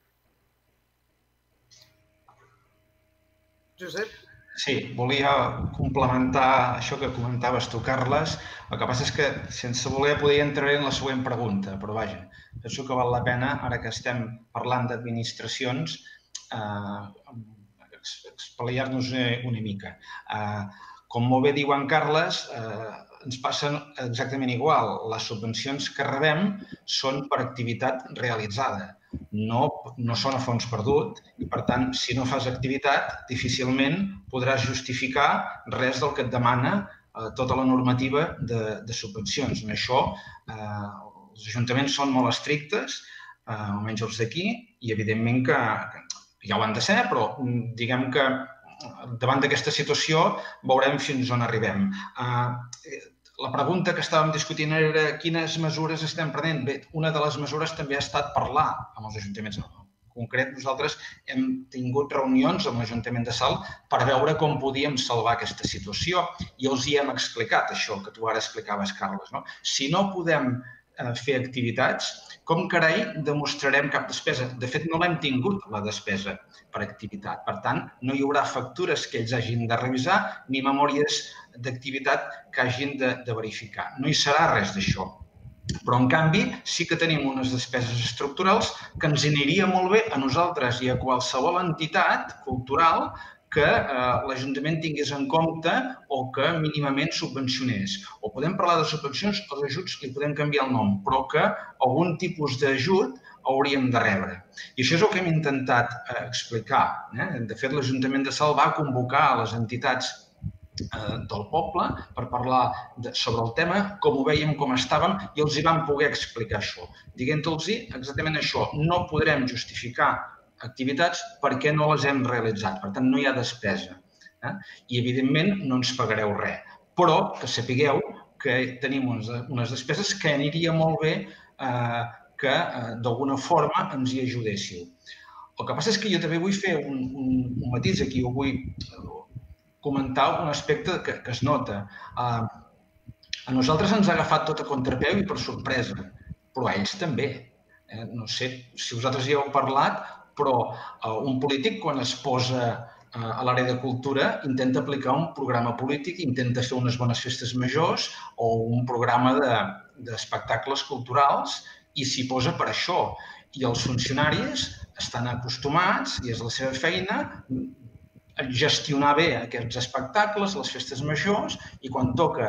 Josep? Sí, volia complementar això que comentaves tu, Carles. El que passa és que, sense voler, podria entrar en la següent pregunta, però vaja, penso que val la pena, ara que estem parlant d'administracions, eh, explicar-nos una mica. Eh, com molt bé diu en Carles, eh, ens passa exactament igual. Les subvencions que rebem són per activitat realitzada. No, no són a fons perdut i, per tant, si no fas activitat, difícilment podràs justificar res del que et demana eh, tota la normativa de, de subvencions. En això, eh, els ajuntaments són molt estrictes almenys els d'aquí, i evidentment que ja ho han de ser, però diguem que davant d'aquesta situació veurem fins on arribem. La pregunta que estàvem discutint era quines mesures estem prenent. Bé, una de les mesures també ha estat parlar amb els ajuntaments. En concret, nosaltres hem tingut reunions amb l'Ajuntament de Salt per veure com podíem salvar aquesta situació i els hi hem explicat això que tu ara explicaves, Carles. Si no podem fer activitats, com carai demostrarem cap despesa? De fet, no l'hem tingut, la despesa per activitat. Per tant, no hi haurà factures que ells hagin de revisar ni memòries d'activitat que hagin de verificar. No hi serà res d'això. Però, en canvi, sí que tenim unes despeses estructurals que ens aniria molt bé a nosaltres i a qualsevol entitat cultural que l'Ajuntament tingués en compte o que mínimament subvencionés. O podem parlar de subvencions o d'ajuts, li podem canviar el nom, però que algun tipus d'ajut hauríem de rebre. I això és el que hem intentat explicar. De fet, l'Ajuntament de Salt va convocar a les entitats del poble per parlar sobre el tema, com ho veiem, com estàvem, i els hi vam poder explicar això. Dient-los exactament això, no podrem justificar activitats perquè no les hem realitzat. Per tant, no hi ha despesa. I, evidentment, no ens pagareu res. Però que sapigueu que tenim unes despeses que aniria molt bé que, d'alguna forma, ens hi ajudéssiu. El que passa és que jo també vull fer un matís aquí, ho vull comentar un aspecte que es nota. A nosaltres ens ha agafat tot a contrapeu i per sorpresa, però a ells també. No sé si vosaltres hi heu parlat, però un polític, quan es posa a l'àrea de cultura, intenta aplicar un programa polític, intenta fer unes bones festes majors o un programa d'espectacles culturals i s'hi posa per això. I els funcionaris estan acostumats, i és la seva feina, gestionar bé aquests espectacles, les festes majors, i quan toca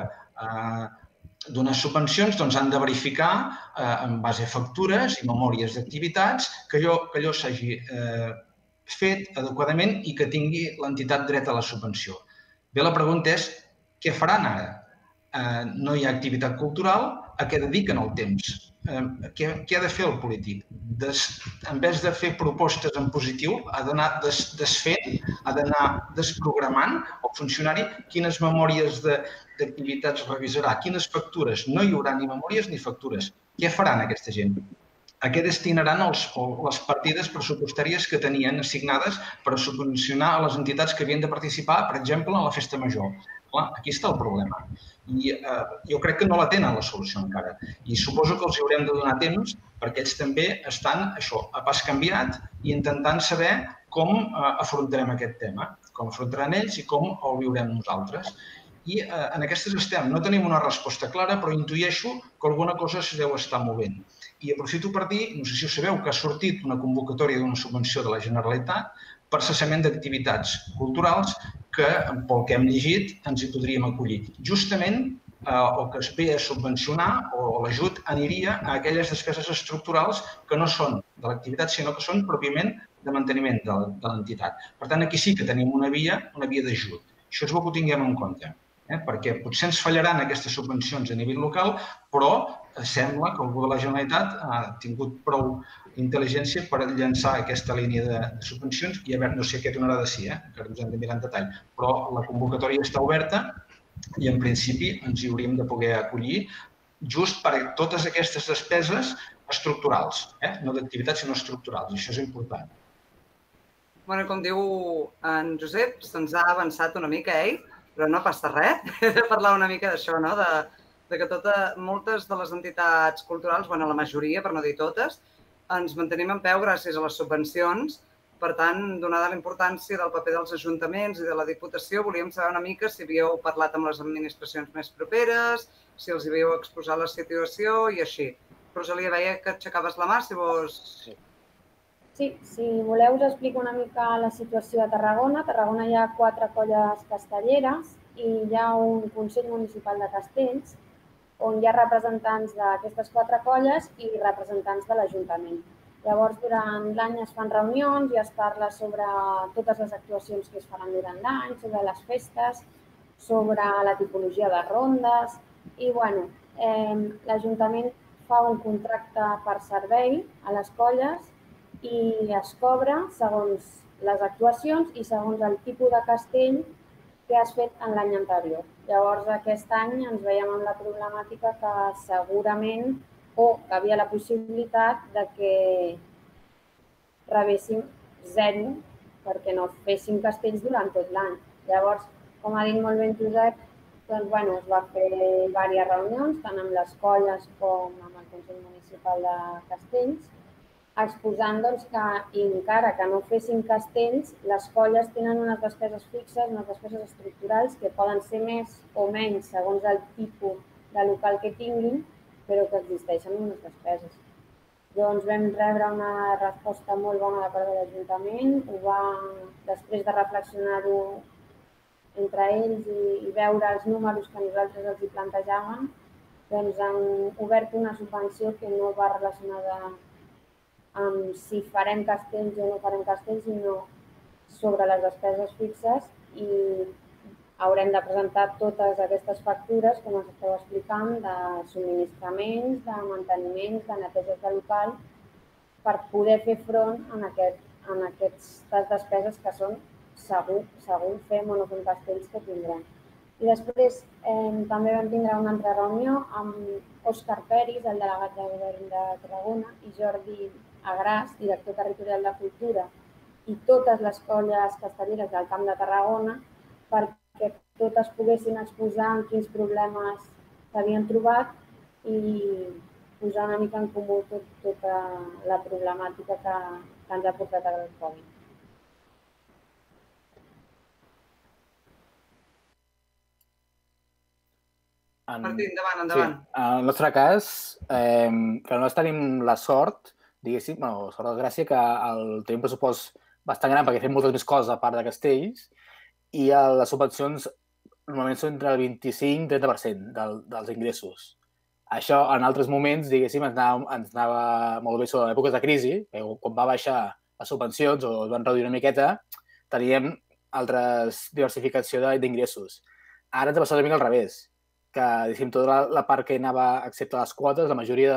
donar subvencions han de verificar en base a factures i memòries d'activitats que allò s'hagi fet adequadament i que tingui l'entitat dret a la subvenció. Bé, la pregunta és, què faran ara? No hi ha activitat cultural, a què dediquen el temps? Què ha de fer el polític? En vez de fer propostes en positiu, ha d'anar desfent, ha d'anar desprogramant el funcionari quines memòries d'activitats revisarà, quines factures. No hi haurà ni memòries ni factures. Què faran aquesta gent? A què destinaran les partides pressupostàries que tenien assignades per subvencionar a les entitats que havien de participar, per exemple, en la festa major? Aquí està el problema. I jo crec que no la tenen la solució encara. I suposo que els haurem de donar temps perquè ells també estan, això, a pas canviat i intentant saber com afrontarem aquest tema, com afrontaran ells i com el viurem nosaltres. I en aquestes estem. No tenim una resposta clara, però intueixo que alguna cosa es deu estar movent. I aprofito per dir, no sé si ho sabeu, que ha sortit una convocatòria d'una subvenció de la Generalitat per cessament d'activitats culturals que, pel que hem llegit, ens hi podríem acollir. Justament el que es ve a subvencionar o l'ajut aniria a aquelles despeses estructurals que no són de l'activitat, sinó que són pròpiament de manteniment de l'entitat. Per tant, aquí sí que tenim una via, una via d'ajut. Això és el que ho tinguem en compte, perquè potser ens fallaran aquestes subvencions a nivell local, però sembla que algú de la Generalitat ha tingut prou intel·ligència per llançar aquesta línia de subvencions i a veure, no sé què donarà de si, encara ens hem de mirar en detall, però la convocatòria està oberta i en principi ens hi hauríem de poder acollir just per totes aquestes despeses estructurals, no d'activitats sinó estructurals, i això és important. Com diu en Josep, se'ns ha avançat una mica ell, però no passa res, he de parlar una mica d'això, no? De que moltes de les entitats culturals, bueno, la majoria, per no dir totes, ens mantenim en peu gràcies a les subvencions. Per tant, donada la importància del paper dels ajuntaments i de la Diputació, volíem saber una mica si havíeu parlat amb les administracions més properes, si els havíeu exposat la situació i així. Rosalia, veia que aixecaves la mà, si vols... Sí, si voleu us explico una mica la situació a Tarragona. A Tarragona hi ha quatre colles castelleres i hi ha un Consell Municipal de Castells on hi ha representants d'aquestes quatre colles i representants de l'Ajuntament. Llavors, durant l'any es fan reunions i es parla sobre totes les actuacions que es faran durant l'any, sobre les festes, sobre la tipologia de rondes i, bueno, l'Ajuntament fa un contracte per servei a les colles i es cobra segons les actuacions i segons el tipus de castell que has fet en l'any anterior. Llavors, aquest any ens veiem amb la problemàtica que segurament o que hi havia la possibilitat de que rebéssim zero perquè no féssim castells durant tot l'any. Llavors, com ha dit molt bé en Josep, doncs, bueno, es va fer diverses reunions, tant amb les colles com amb el Consell Municipal de Castells, exposant doncs, que encara que no fessin castells, les colles tenen unes despeses fixes, unes despeses estructurals que poden ser més o menys segons el tipus de local que tinguin, però que existeixen unes despeses. Doncs vam rebre una resposta molt bona de part de l'Ajuntament, ho va, després de reflexionar-ho entre ells i, i veure els números que nosaltres els hi plantejàvem, doncs han obert una subvenció que no va relacionada amb si farem castells o no farem castells, sinó sobre les despeses fixes i haurem de presentar totes aquestes factures, com us esteu explicant, de subministraments, de manteniments, de neteges de local, per poder fer front en, aquest, en aquestes despeses que són segur, segur fem o no fem castells que tindrem. I després eh, també vam tindre una altra reunió amb Òscar Peris, el delegat de govern de Tarragona, i Jordi Agràs, director territorial de Cultura, i totes les colles castelleres del Camp de Tarragona, perquè totes poguessin exposar en quins problemes s'havien trobat i posar una mica en comú tot, tota la problemàtica que, que ens ha portat ara el Covid. En... Martí, endavant, endavant. Sí. En el nostre cas, eh, que nosaltres tenim la sort, diguéssim, bueno, sort de gràcia, que el, tenim un pressupost bastant gran perquè fem moltes més coses a part de castells i les subvencions normalment són entre el vint-i-cinc i trenta per cent del, dels ingressos. Això, en altres moments, diguéssim, ens anava, ens anava molt bé sobre èpoques de crisi, quan va baixar les subvencions o es van reduir una miqueta, teníem altres diversificació d'ingressos. Ara ens ha passat una mica al revés, que diguéssim, tota la, la part que anava, excepte les quotes, la majoria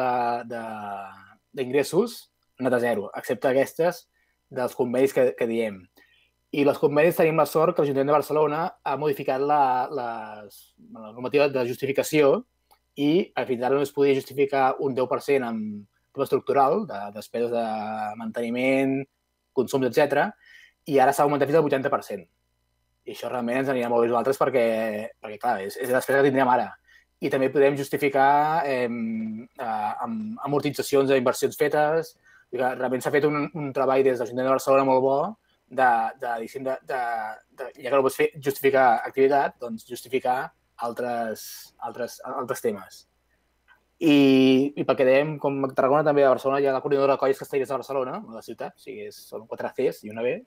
d'ingressos ha anat a zero, excepte aquestes dels convenis que, que diem. I les convenis tenim la sort que l'Ajuntament de Barcelona ha modificat la, les, la normativa de justificació i fins ara només podia justificar un deu per cent amb tema estructural, de despeses de manteniment, consums, etcètera, i ara s'ha augmentat fins al vuitanta per cent. I això realment ens anirà molt bé a nosaltres perquè, perquè clar, és, és la despesa que tindrem ara. I també podem justificar eh, amb amortitzacions d'inversions fetes. Realment s'ha fet un, un treball des de l'Ajuntament de Barcelona molt bo de, de, de, de, de, ja que no pots fer, justificar activitat, doncs justificar altres, altres, altres temes. I, i perquè dèiem, com a Tarragona també a Barcelona hi ha la coordinadora de colles castelleres de Barcelona, a la ciutat, o sigui, són quatre Cs i una B.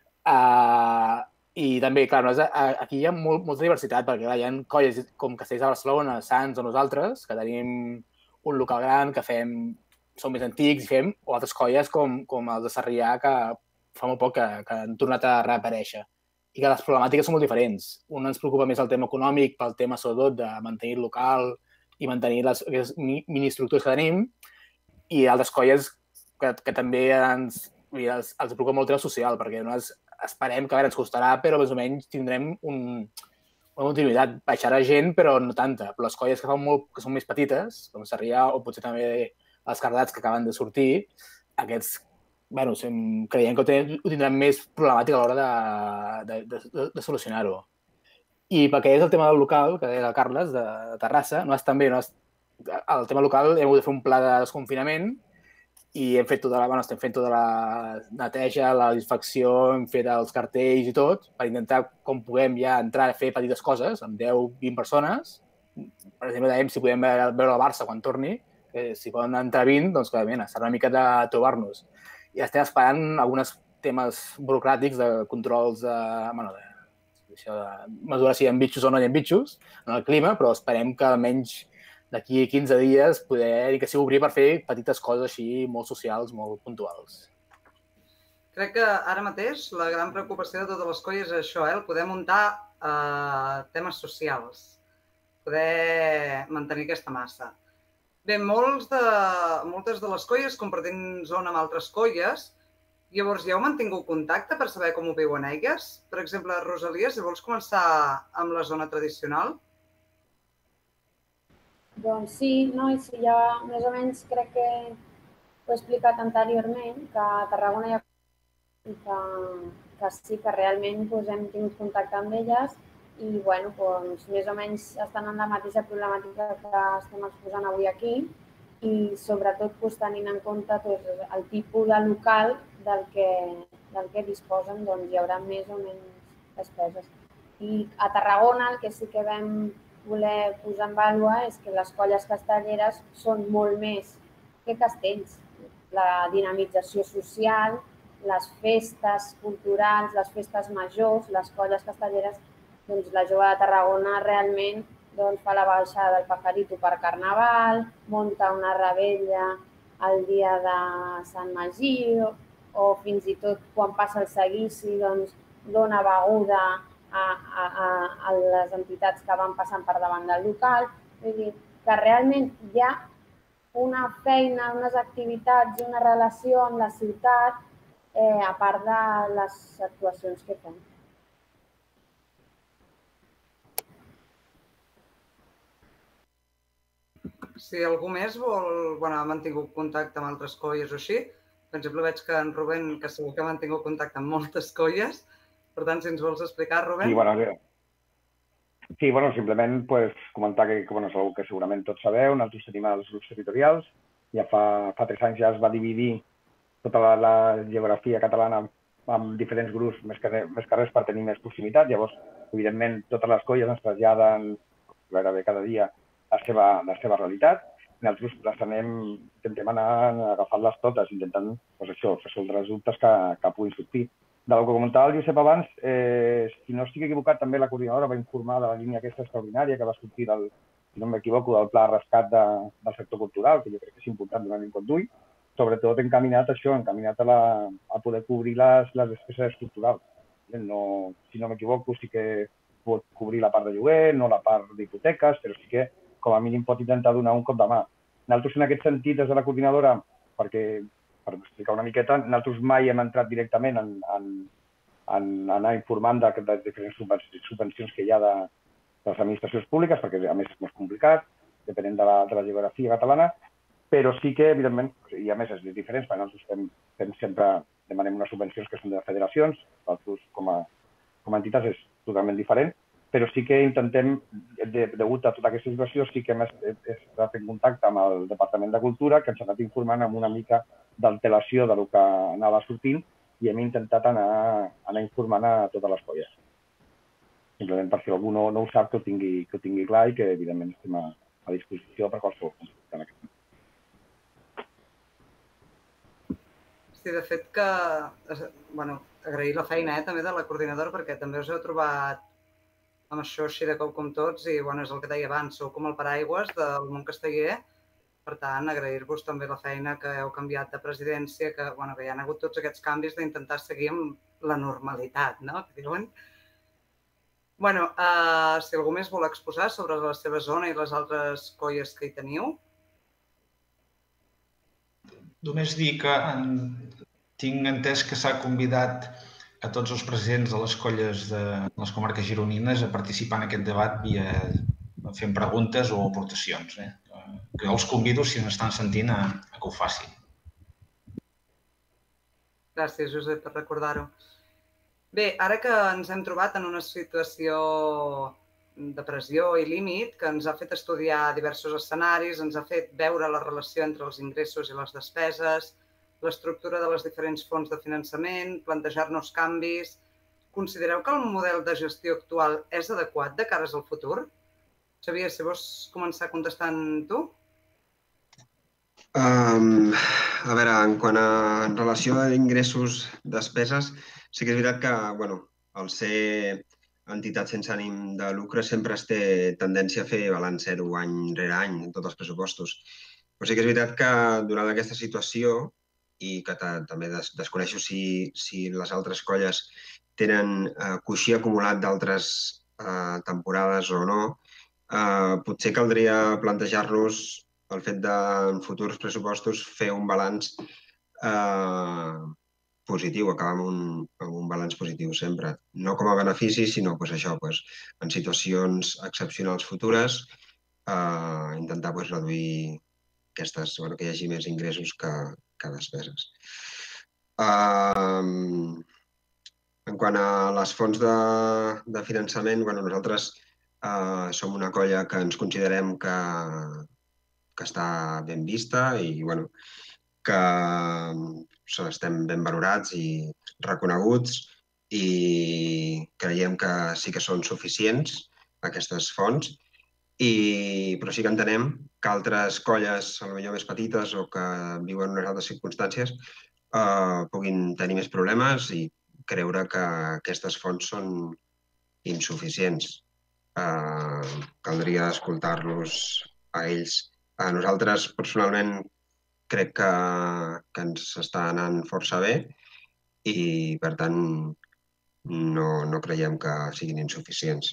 Uh, I també, clar, aquí hi ha molt, molta diversitat, perquè clar, hi ha colles com Castells de Barcelona, Sants o nosaltres, que tenim un local gran, que fem, som més antics i fem, o altres colles com, com els de Sarrià, que fa molt poc que, que han tornat a reaparèixer. I que les problemàtiques són molt diferents. Un ens preocupa més el tema econòmic, pel tema sobretot de mantenir el local i mantenir les, les mini-estructures que tenim, i altres colles que, que també ens, els, els preocupa molt el tema social, perquè nosaltres esperem que a veure, ens costarà, però més o menys tindrem un, una continuïtat. Baixarà gent, però no tanta. Però les colles que, fan molt, que són més petites, com Sarrià o potser també els Cardats que acaben de sortir, aquests bueno, creiem que ho tindran més problemàtic a l'hora de, de, de, de solucionar-ho. I perquè és el tema del local, que deia el Carles, de, de Terrassa, no és també, no és, el tema local hem hagut de fer un pla de desconfinament i hem fet tota la, bueno, estem fent tota la neteja, la desinfecció, hem fet els cartells i tot, per intentar, com puguem ja entrar a fer petites coses, amb deu vint persones. Per exemple, dèiem si podem veure, veure el Barça quan torni, que si poden entrar vint, doncs clarament, serà una mica de trobar-nos. I estem esperant alguns temes burocràtics de controls de, bueno, de, això de mesurar si hi ha bitxos o no hi ha bitxos en el clima, però esperem que almenys d'aquí a quinze dies poder, que sigui obrir per fer petites coses així molt socials, molt puntuals. Crec que ara mateix la gran preocupació de totes les colles és això, eh? Poder muntar eh, temes socials, poder mantenir aquesta massa. Bé, moltes de les colles compartint zona amb altres colles. Llavors, ja heu mantingut contacte per saber com ho viuen elles? Per exemple, Rosalia, si vols començar amb la zona tradicional. Doncs sí, no? I sí, ja més o menys crec que ho he explicat anteriorment, que a Tarragona hi ha i que, que sí que realment doncs, hem tingut contacte amb elles i bueno, doncs, més o menys estan en la mateixa problemàtica que estem exposant avui aquí i sobretot doncs, tenint en compte doncs, el tipus de local del que, del que disposen, doncs, hi haurà més o menys despeses. I a Tarragona el que sí que vam voler posar en vàlua és que les colles castelleres són molt més que castells. La dinamització social, les festes culturals, les festes majors, les colles castelleres, doncs la Jove de Tarragona realment doncs, fa la baixada del Pajarito per Carnaval, munta una revetlla el dia de Sant Magí o fins i tot quan passa el seguici doncs, dona beguda a, a, a les entitats que van passant per davant del local. Vull dir que realment hi ha una feina, unes activitats i una relació amb la ciutat eh, a part de les actuacions que fem. Si algú més vol, bueno, ha mantingut contacte amb altres colles o així, per exemple, veig que en Rubén, que segur que ha mantingut contacte amb moltes colles, per tant, si ens vols explicar, Rubén. Sí, bueno, sí, bueno simplement pues, comentar que, que bueno, és una que segurament tots sabeu, nosaltres tenim els grups territorials, ja fa, fa tres anys ja es va dividir tota la, la geografia catalana amb diferents grups, més que, més que res per tenir més proximitat. Llavors, evidentment, totes les colles ens traslladen gairebé cada dia la seva, la seva realitat. Nosaltres les anem, intentem anar agafant-les totes, intentant pues, això, resoldre els dubtes que, que puguin sortir. Del que comentava el Josep abans, eh, si no estic equivocat, també la coordinadora va informar de la línia aquesta extraordinària que va sortir, del, si no m'equivoco, del pla de rescat de, del sector cultural, que jo crec que és important donar-hi un cop d'ull, sobretot encaminat a això, encaminat a, la, a poder cobrir les, les despeses estructurals. No, si no m'equivoco, sí que pot cobrir la part de lloguer, no la part d'hipoteques, però sí que com a mínim pot intentar donar un cop de mà. Nosaltres, en aquest sentit, des de la coordinadora, perquè per explicar una miqueta, nosaltres mai hem entrat directament en, en, en anar informant de, de diferents subvencions que hi ha de, de les administracions públiques, perquè a més és més complicat, depenent de la, de la geografia catalana, però sí que, evidentment, i a més és diferent, perquè nosaltres fem, fem sempre, demanem unes subvencions que són de federacions, nosaltres com a, com a entitats és totalment diferent, però sí que intentem, de, degut a tota aquesta situació, sí que hem estat en contacte amb el Departament de Cultura, que ens ha anat informant amb una mica d'antelació del que anava sortint i hem intentat anar, anar informant a totes les colles. Simplement per si algú no, no ho sap, que ho tingui, que ho tingui clar i que, evidentment, estem a, a disposició per qualsevol consulta en aquest moment. Sí, de fet que, bueno, agrair la feina eh, també de la coordinadora, perquè també us heu trobat amb això així de cop com tots i, bueno, és el que deia abans, sou com el paraigües del món casteller. Per tant, agrair-vos també la feina que heu canviat de presidència, que, bueno, que hi ha hagut tots aquests canvis d'intentar seguir amb la normalitat, no?, que diuen. Bueno, uh, si algú més vol exposar sobre la seva zona i les altres colles que hi teniu. Només dir que en... tinc entès que s'ha convidat a tots els presidents de les colles de les comarques gironines a participar en aquest debat via fent preguntes o aportacions. Eh? Que els convido, si n'estan sentint, a, a que ho facin. Gràcies, Josep, per recordar-ho. Bé, ara que ens hem trobat en una situació de pressió i límit que ens ha fet estudiar diversos escenaris, ens ha fet veure la relació entre els ingressos i les despeses, l'estructura de les diferents fonts de finançament, plantejar-nos canvis. Considereu que el model de gestió actual és adequat de cares al futur? Xavier, si vols començar contestant tu? Um, a veure, en quant a en relació a ingressos, despeses, sí que és veritat que, bueno, al ser entitat sense ànim de lucre sempre es té tendència a fer balanç zero any rere any en tots els pressupostos. Però sí que és veritat que durant aquesta situació i que també des desconeixo si, si les altres colles tenen eh, coixí acumulat d'altres eh, temporades o no, eh, potser caldria plantejar-nos el fet de, en futurs pressupostos, fer un balanç eh, positiu, acabar amb un, amb un balanç positiu sempre. No com a benefici, sinó pues, això, pues, en situacions excepcionals futures, eh, intentar pues, reduir aquestes, bueno, que hi hagi més ingressos que, que despeses. Uh, en quant a les fonts de, de finançament, bueno, nosaltres uh, som una colla que ens considerem que, que està ben vista i bueno, que estem ben valorats i reconeguts i creiem que sí que són suficients aquestes fonts, i, però sí que entenem que altres colles, potser més petites o que viuen en unes altres circumstàncies, eh, puguin tenir més problemes i creure que aquestes fonts són insuficients. Eh, caldria escoltar-los a ells. A nosaltres, personalment, crec que, que ens està anant força bé i, per tant, no, no creiem que siguin insuficients.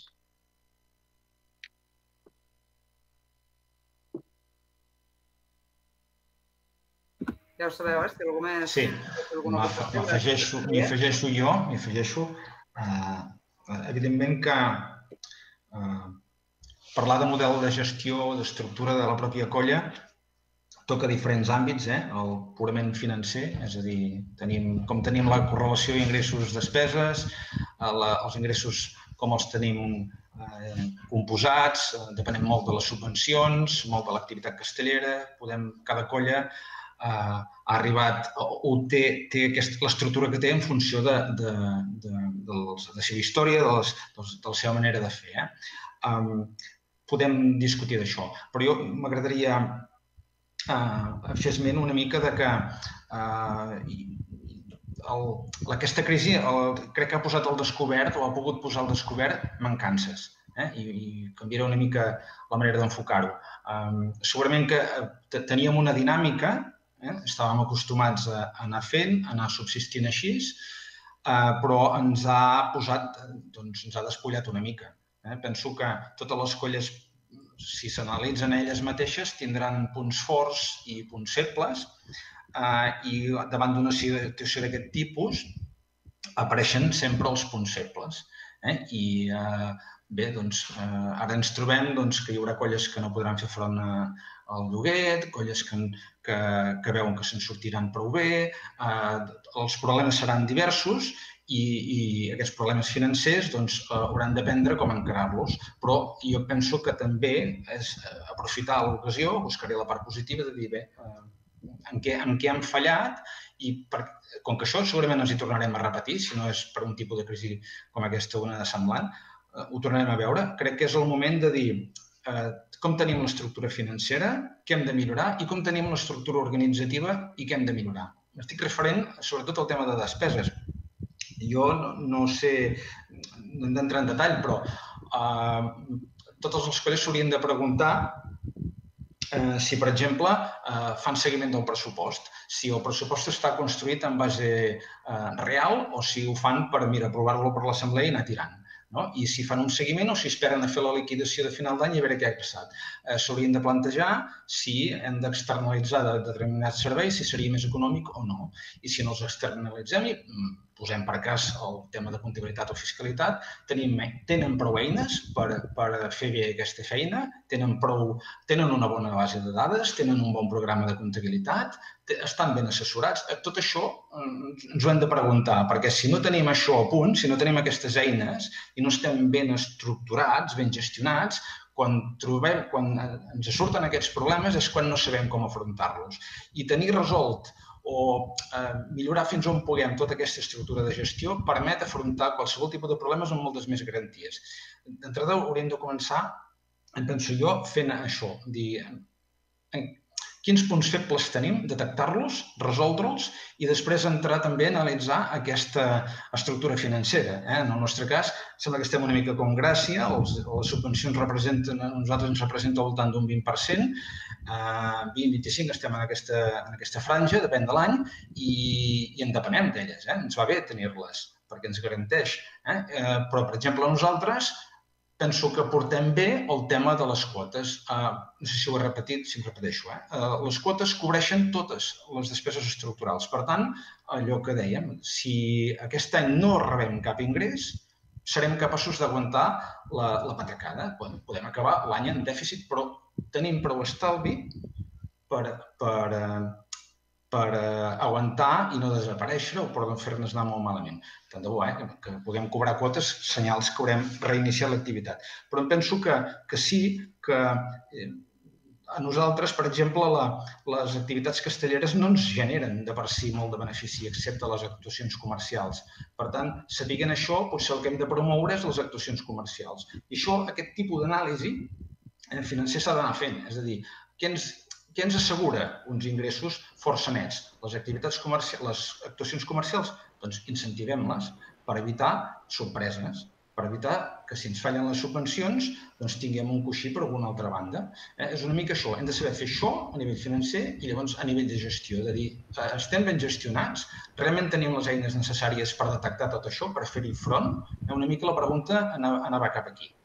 Ja ho sabeu, eh? Si algú més... Sí, m'hi afegeixo jo, m'hi afegeixo. Evidentment que parlar de model de gestió, d'estructura de la pròpia colla, toca diferents àmbits, el purament financer, és a dir, com tenim la correlació ingressos-despeses, els ingressos com els tenim composats, depenem molt de les subvencions, molt de l'activitat castellera, cada colla ha arribat o té l'estructura que té en funció de la seva història, de la seva manera de fer. Podem discutir d'això, però jo m'agradaria fer esment una mica de que aquesta crisi crec que ha posat al descobert o ha pogut posar al descobert mancances i canviaré una mica la manera d'enfocar-ho. Segurament que teníem una dinàmica, estàvem acostumats a anar fent, a anar subsistint així, però ens ha posat, doncs ens ha despullat una mica. Penso que totes les colles, si s'analitzen elles mateixes, tindran punts forts i punts febles i davant d'una situació d'aquest tipus apareixen sempre els punts febles. I bé, doncs ara ens trobem que hi haurà colles que no podran fer front al lloguer, colles que veuen que se'n sortiran prou bé, els problemes seran diversos i aquests problemes financers hauran d'aprendre com encarar-los. Però jo penso que també és aprofitar l'ocasió, buscaré la part positiva de dir, bé, en què hem fallat i com que això segurament ens hi tornarem a repetir, si no és per un tipus de crisi com aquesta una de semblant, ho tornarem a veure. Crec que és el moment de dir com tenim l'estructura financera, què hem de millorar i com tenim l'estructura organitzativa i què hem de millorar. M'estic referent sobretot al tema de despeses. Jo no sé, no hem d'entrar en detall, però totes les colles s'haurien de preguntar si, per exemple, fan seguiment del pressupost, si el pressupost està construït en base real o si ho fan per aprovar-lo per l'assemblea i anar tirant. I si fan un seguiment o si esperen a fer la liquidació de final d'any i a veure què ha passat. S'haurien de plantejar si hem d'externalitzar determinats serveis, si seria més econòmic o no. I si no els externalitzem i posem per cas el tema de comptabilitat o fiscalitat, tenen prou eines per fer bé aquesta feina, tenen una bona base de dades, tenen un bon programa de comptabilitat, estan ben assessorats. Tot això ens ho hem de preguntar, perquè si no tenim això a punt, si no tenim aquestes eines i no estem ben estructurats, ben gestionats, quan ens surten aquests problemes és quan no sabem com afrontar-los. I tenir resolt o millorar fins on puguem tota aquesta estructura de gestió permet afrontar qualsevol tipus de problemes amb moltes més garanties. D'entrada hauríem de començar, penso jo, fent això, dir quins punts febles tenim, detectar-los, resoldre'ls i després entrar també a analitzar aquesta estructura financera. En el nostre cas, sembla que estem una mica com Gràcia, les subvencions representen, a nosaltres ens representa al voltant d'un vint per cent, vint a vint-i-cinc estem en aquesta franja, depèn de l'any, i en depenem d'elles. Ens va bé tenir-les, perquè ens garanteix. Però, per exemple, nosaltres penso que portem bé el tema de les quotes. No sé si ho he repetit, si em repeteixo. Les quotes cobreixen totes les despeses estructurals. Per tant, allò que dèiem, si aquest any no rebem cap ingrés, serem capaços d'aguantar la patacada. Podem acabar l'any en dèficit, però tenim prou estalvi per per aguantar i no desaparèixer o per no fer-nos anar molt malament. Tant de bo, que puguem cobrar quotes, senyals que haurem reiniciat l'activitat. Però em penso que sí, que a nosaltres, per exemple, les activitats castelleres no ens generen de per si molt de benefici, excepte les actuacions comercials. Per tant, sabent això, potser el que hem de promoure és les actuacions comercials. I això, aquest tipus d'anàlisi financer s'ha d'anar fent. És a dir, què ens Què ens assegura uns ingressos força nets? Les activitats comercials, les actuacions comercials, doncs incentivem-les per evitar sorpreses, per evitar que si ens fallen les subvencions doncs tinguem un coixí per alguna altra banda. És una mica això, hem de saber fer això a nivell financer i llavors a nivell de gestió, de dir, estem ben gestionats, realment tenim les eines necessàries per detectar tot això, per fer-hi front? Una mica la pregunta anava cap aquí.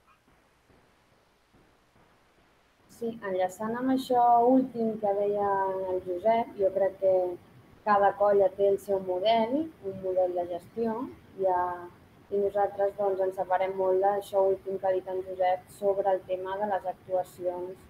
Sí, enllaçant amb això últim que deia el Josep, jo crec que cada colla té el seu model, un model de gestió, i nosaltres ens separem molt d'això últim que ha dit en Josep sobre el tema de les actuacions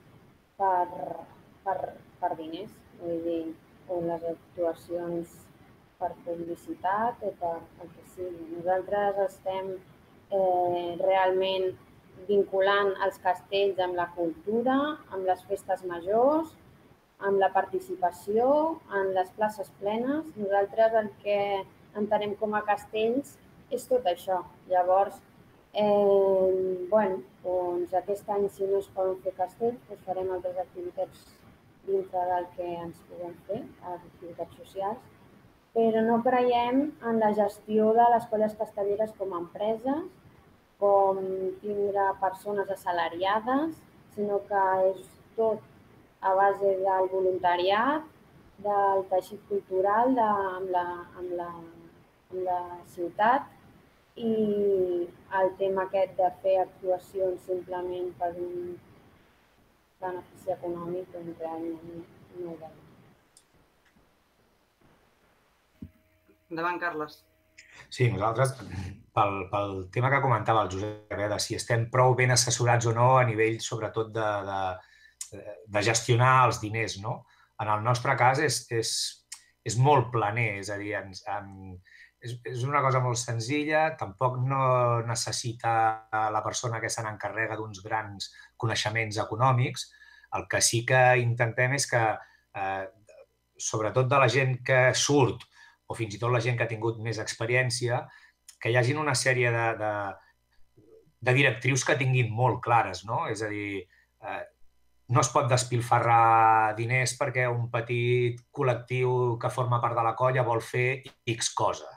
per diners, vull dir, o les actuacions per publicitat o per el que sigui. Nosaltres estem realment vinculant els castells amb la cultura, amb les festes majors, amb la participació, en les places plenes. Nosaltres el que entenem com a castells és tot això. Llavors, aquest any, si no es poden fer castells, farem altres activitats dintre del que ens puguem fer, activitats socials, però no creiem en la gestió de les colles castelleres com a empreses, com tindre persones assalariades, sinó que és tot a base del voluntariat, del teixit cultural amb la ciutat i el tema aquest de fer actuacions simplement per un benefici econòmic, doncs realment no ho veiem. Endavant, Carles. Sí, nosaltres, pel tema que comentava el Josep, de si estem prou ben assessorats o no a nivell, sobretot, de gestionar els diners, no? En el nostre cas és molt planer, és a dir, és una cosa molt senzilla, tampoc no necessita la persona que se n'encarrega d'uns grans coneixements econòmics. El que sí que intentem és que, sobretot de la gent que surt, o fins i tot la gent que ha tingut més experiència, que hi hagin una sèrie de directrius que tinguin molt clares, no? És a dir, no es pot despilfarrar diners perquè un petit col·lectiu que forma part de la colla vol fer X cosa.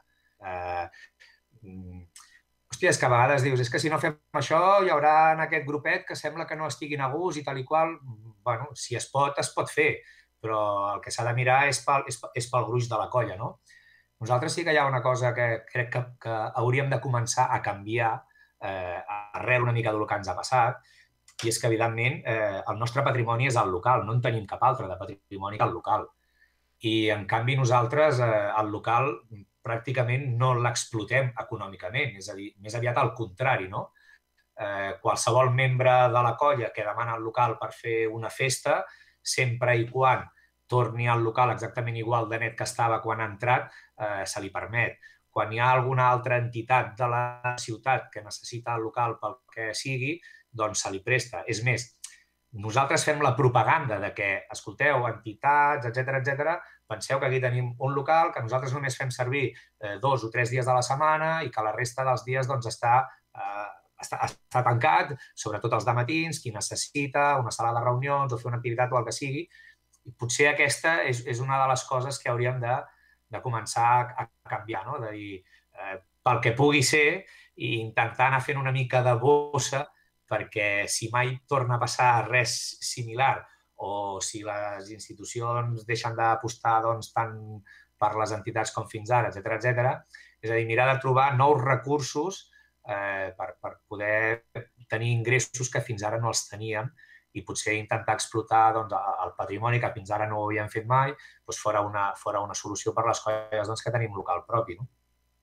Hòstia, és que a vegades dius, és que si no fem això hi haurà en aquest grupet que sembla que no estiguin a gust i tal i qual. Bé, si es pot, es pot fer, però el que s'ha de mirar és pel gruix de la colla, no? Nosaltres sí que hi ha una cosa que crec que hauríem de començar a canviar arrel una mica del que ens ha passat, i és que, evidentment, el nostre patrimoni és el local, no en tenim cap altre de patrimoni que el local. I, en canvi, nosaltres el local pràcticament no l'explotem econòmicament, és a dir, més aviat al contrari, no? Qualsevol membre de la colla que demana el local per fer una festa, sempre i quan torni al local exactament igual de net que estava quan ha entrat, se li permet. Quan hi ha alguna altra entitat de la ciutat que necessita el local pel que sigui, doncs se li presta. És més, nosaltres fem la propaganda de que, escolteu, entitats, etcètera, etcètera, penseu que aquí tenim un local que nosaltres només fem servir dos o tres dies de la setmana i que la resta dels dies està tancat, sobretot els dematins, qui necessita una sala de reunions o fer una activitat o el que sigui. I potser aquesta és una de les coses que hauríem de començar a canviar, no? De dir, pel que pugui ser, i intentar anar fent una mica de bossa perquè si mai torna a passar res similar o si les institucions deixen d'apostar tant per les entitats com fins ara, etcètera, etcètera, és a dir, mirar de trobar nous recursos per poder tenir ingressos que fins ara no els teníem i potser intentar explotar doncs, el patrimoni que fins ara no ho havíem fet mai doncs, fora, una, fora una solució per les colles doncs, que tenim local propi. No?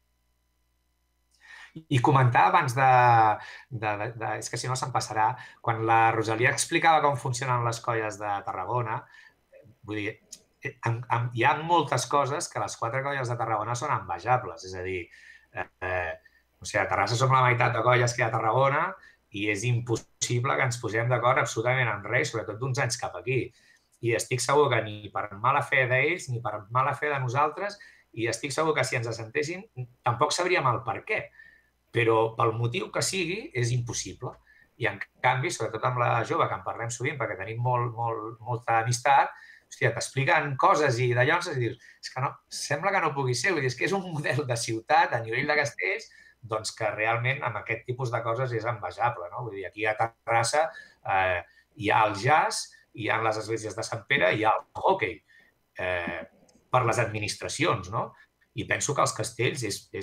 I comentar abans de, de, de, de... És que si no se'm passarà. Quan la Rosalia explicava com funcionen les colles de Tarragona, vull dir, hi ha moltes coses que les quatre colles de Tarragona són envejables. És a dir, eh, o sigui, a Terrassa som la meitat de colles que hi ha a Tarragona i és impossible que ens posem d'acord absolutament en res, sobretot d'uns anys cap aquí. I estic segur que ni per mala fe d'ells ni per mala fe de nosaltres, i estic segur que si ens assentéssim tampoc sabríem el per què. Però pel motiu que sigui és impossible. I en canvi, sobretot amb la jove, que en parlem sovint perquè tenim molt, molt, molta amistat, hòstia, t'expliquen coses i d'allò i dius, és que no, sembla que no pugui ser, vull dir, és que és un model de ciutat a nivell de castells doncs que realment amb aquest tipus de coses és envejable. No? Vull dir, aquí a Terrassa eh, hi ha el jazz, hi ha les esglésies de Sant Pere, hi ha el hockey eh, per les administracions, no? I penso que els castells és, és,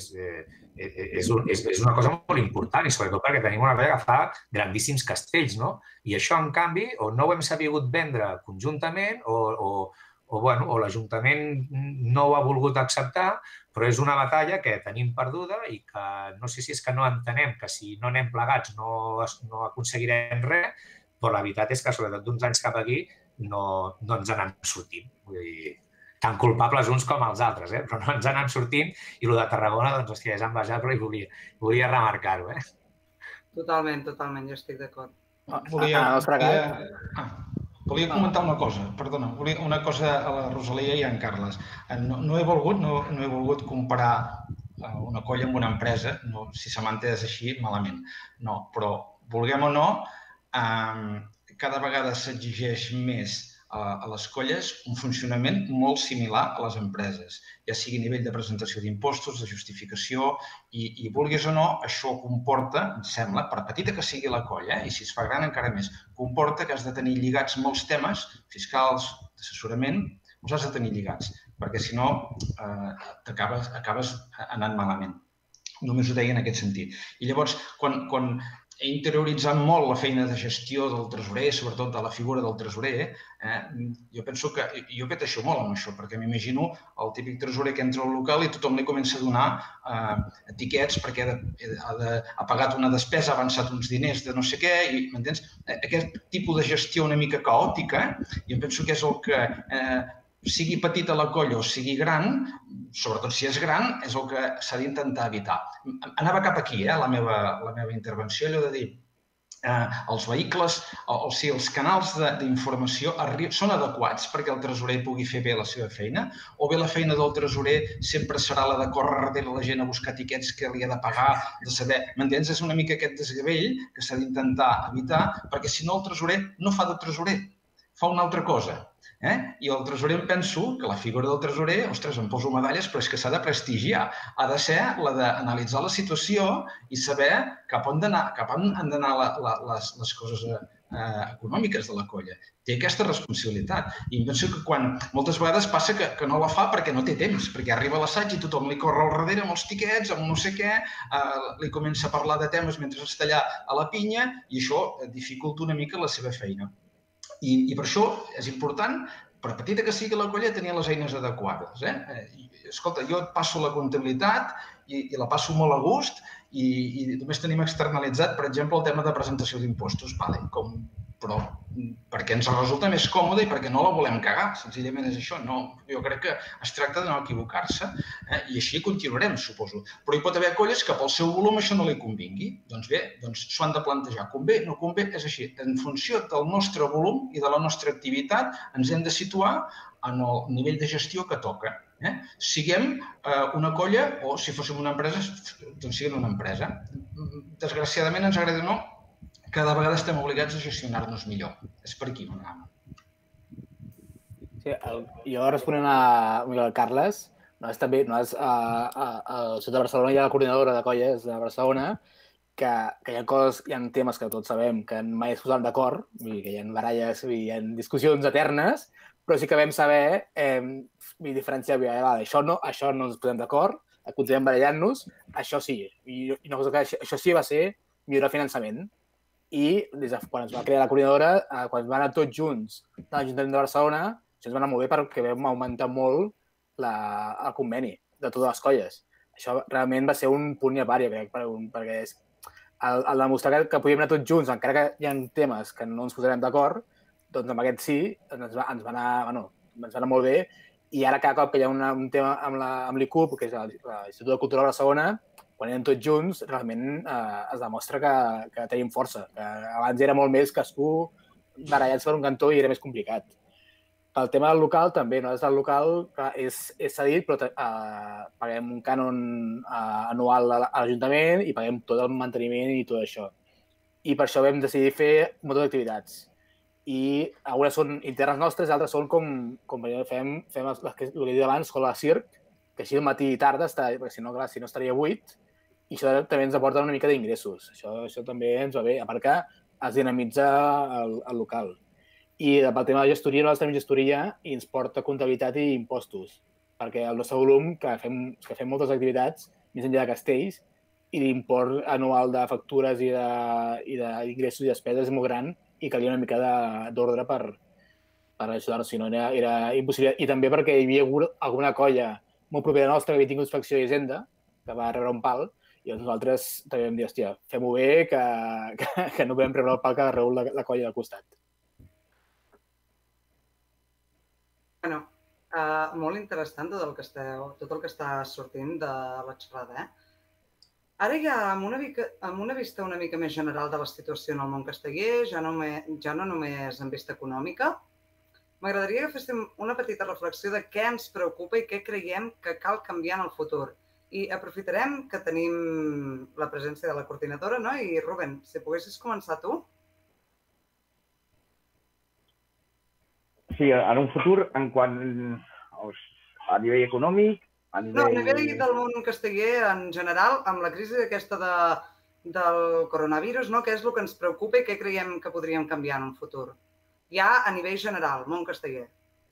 és, és, és una cosa molt important i sobretot perquè tenim una colla que fa grandíssims castells, no? I això, en canvi, o no ho hem sabut vendre conjuntament o, o, o, bueno, o l'Ajuntament no ho ha volgut acceptar, però és una batalla que tenim perduda i que no sé si és que no entenem que si no anem plegats no, no aconseguirem res, però la veritat és que sobretot d'uns anys cap aquí no, no ens n'anem sortint. Vull dir, tan culpables uns com els altres, eh? Però no ens anem sortint i el de Tarragona, doncs, hòstia, és envejable i volia, volia remarcar-ho, eh? Totalment, totalment, jo estic d'acord. Volia, volia, ah, volia comentar una cosa, perdona, volia una cosa a la Rosalia i a en Carles. No, no, he volgut, no, no he volgut comparar una colla amb una empresa, no, si se m'ha entès així, malament. No, però, vulguem o no, eh, cada vegada s'exigeix més a les colles un funcionament molt similar a les empreses, ja sigui a nivell de presentació d'impostos, de justificació, i, i vulguis o no, això comporta, em sembla, per petita que sigui la colla, eh, i si es fa gran encara més, comporta que has de tenir lligats molts temes fiscals, d'assessorament, els has de tenir lligats, perquè si no eh, t'acabes acabes anant malament. Només ho deia en aquest sentit. I llavors, quan, quan he interioritzat molt la feina de gestió del tresorer, sobretot de la figura del tresorer, eh, jo penso que jo peteixo molt amb això, perquè m'imagino el típic tresorer que entra al local i tothom li comença a donar eh, etiquets perquè ha, de, ha, de, ha pagat una despesa, ha avançat uns diners de no sé què, i m'entens? Aquest tipus de gestió una mica caòtica, jo penso que és el que eh, sigui petita la colla o sigui gran, sobretot si és gran, és el que s'ha d'intentar evitar. Anava cap aquí, eh, la meva, la meva intervenció, allò de dir, eh, els vehicles, o, o sigui, els canals d'informació són adequats perquè el tresorer pugui fer bé la seva feina, o bé la feina del tresorer sempre serà la de córrer darrere la gent a buscar etiquets que li ha de pagar, de saber, m'entens? És una mica aquest desgavell que s'ha d'intentar evitar, perquè si no el tresorer no fa de tresorer, fa una altra cosa. Eh? I el tresorer em penso que la figura del tresorer, ostres, em poso medalles, però és que s'ha de prestigiar. Ha de ser la d'analitzar la situació i saber cap on d'anar, cap on han d'anar les, les coses eh, econòmiques de la colla. Té aquesta responsabilitat. I em penso que quan moltes vegades passa que, que no la fa perquè no té temps, perquè arriba a l'assaig i tothom li corre al darrere amb els tiquets, amb no sé què, eh, li comença a parlar de temes mentre està allà a la pinya i això dificulta una mica la seva feina. I, I per això és important, per petita que sigui la colla, tenir les eines adequades. Eh? I, escolta, jo et passo la comptabilitat i, i la passo molt a gust i, i només tenim externalitzat, per exemple, el tema de presentació d'impostos. Vale, com, però perquè ens resulta més còmode i perquè no la volem cagar. Senzillament és això. No, jo crec que es tracta de no equivocar-se eh? I així continuarem, suposo. Però hi pot haver colles que pel seu volum això no li convingui. Doncs bé, doncs s'ho han de plantejar. Convé, no convé, és així. En funció del nostre volum i de la nostra activitat ens hem de situar en el nivell de gestió que toca. Eh? Siguem eh, una colla o, si fóssim una empresa, doncs siguem una empresa. Desgraciadament, ens agrada o no, cada vegada estem obligats a gestionar-nos millor. És per aquí, no anava. Sí, el, jo responent a, a Carles, nosaltres també, nosaltres a, a, a la ciutat de Barcelona hi ha la coordinadora de colles de Barcelona que, que hi ha coses, hi ha temes que tots sabem que mai es posaran d'acord, que hi ha baralles, hi ha discussions eternes, però sí que vam saber eh, diferenciar, eh, vale, això, no, això no ens posem d'acord, continuem barallant-nos, això sí. I, i una cosa que això, això sí va ser millorar el finançament. i des de quan es va crear la coordinadora, quan es van anar tots junts de l'Ajuntament de Barcelona, això ens va anar molt bé perquè vam augmentar molt el conveni de totes les colles. Això realment va ser un punt i a part, jo crec, perquè és el demostrar que podíem anar tots junts, encara que hi ha temes que no ens posarem d'acord, doncs amb aquest sí ens va anar molt bé, i ara cada cop que hi ha un tema amb l'I C U P, que és l'Institut de Cultura de Barcelona, quan anem tots junts, realment es demostra que tenim força. Abans era molt més cascú barallats per un cantó i era més complicat. Pel tema del local, també, nosaltres del local és cedit, però paguem un cànon anual a l'Ajuntament i paguem tot el manteniment i tot això. I per això vam decidir fer moltes activitats. I algunes són internes nostres, altres són com fem el que he dit abans, escola de circ, que així al matí i tarda, perquè si no, clar, si no estaria buit, i això també ens aporta una mica d'ingressos. Això també ens va bé, a part que es dinamitza el local. I pel tema de gestoria, nosaltres tenim gestoria i ens porta comptabilitat i impostos, perquè el nostre volum, que fem moltes activitats, més enllà de castells, i l'import anual de factures i d'ingressos i despeses és molt gran i calia una mica d'ordre per ajudar-nos, si no era impossible. I també perquè hi havia alguna colla molt propera nostra que havia tingut inspecció d'Hisenda, que va rebre un pal, i nosaltres també vam dir, hòstia, fem-ho bé, que no podem rebre el pal que ha de rebre la colla del costat. Bueno, molt interessant tot el que està sortint de la xerrada, eh? Ara ja, amb una vista una mica més general de la situació en el món casteller, ja no només en vista econòmica, m'agradaria que féssim una petita reflexió de què ens preocupa i què creiem que cal canviar en el futur. I aprofitarem que tenim la presència de la coordinadora, no? I Rubén, si poguessis començar tu. Sí, en un futur, en quant a nivell econòmic, a nivell... No, a nivell del món casteller en general, amb la crisi aquesta del coronavirus, què és el que ens preocupa i què creiem que podríem canviar en un futur? Ja a nivell general, món casteller.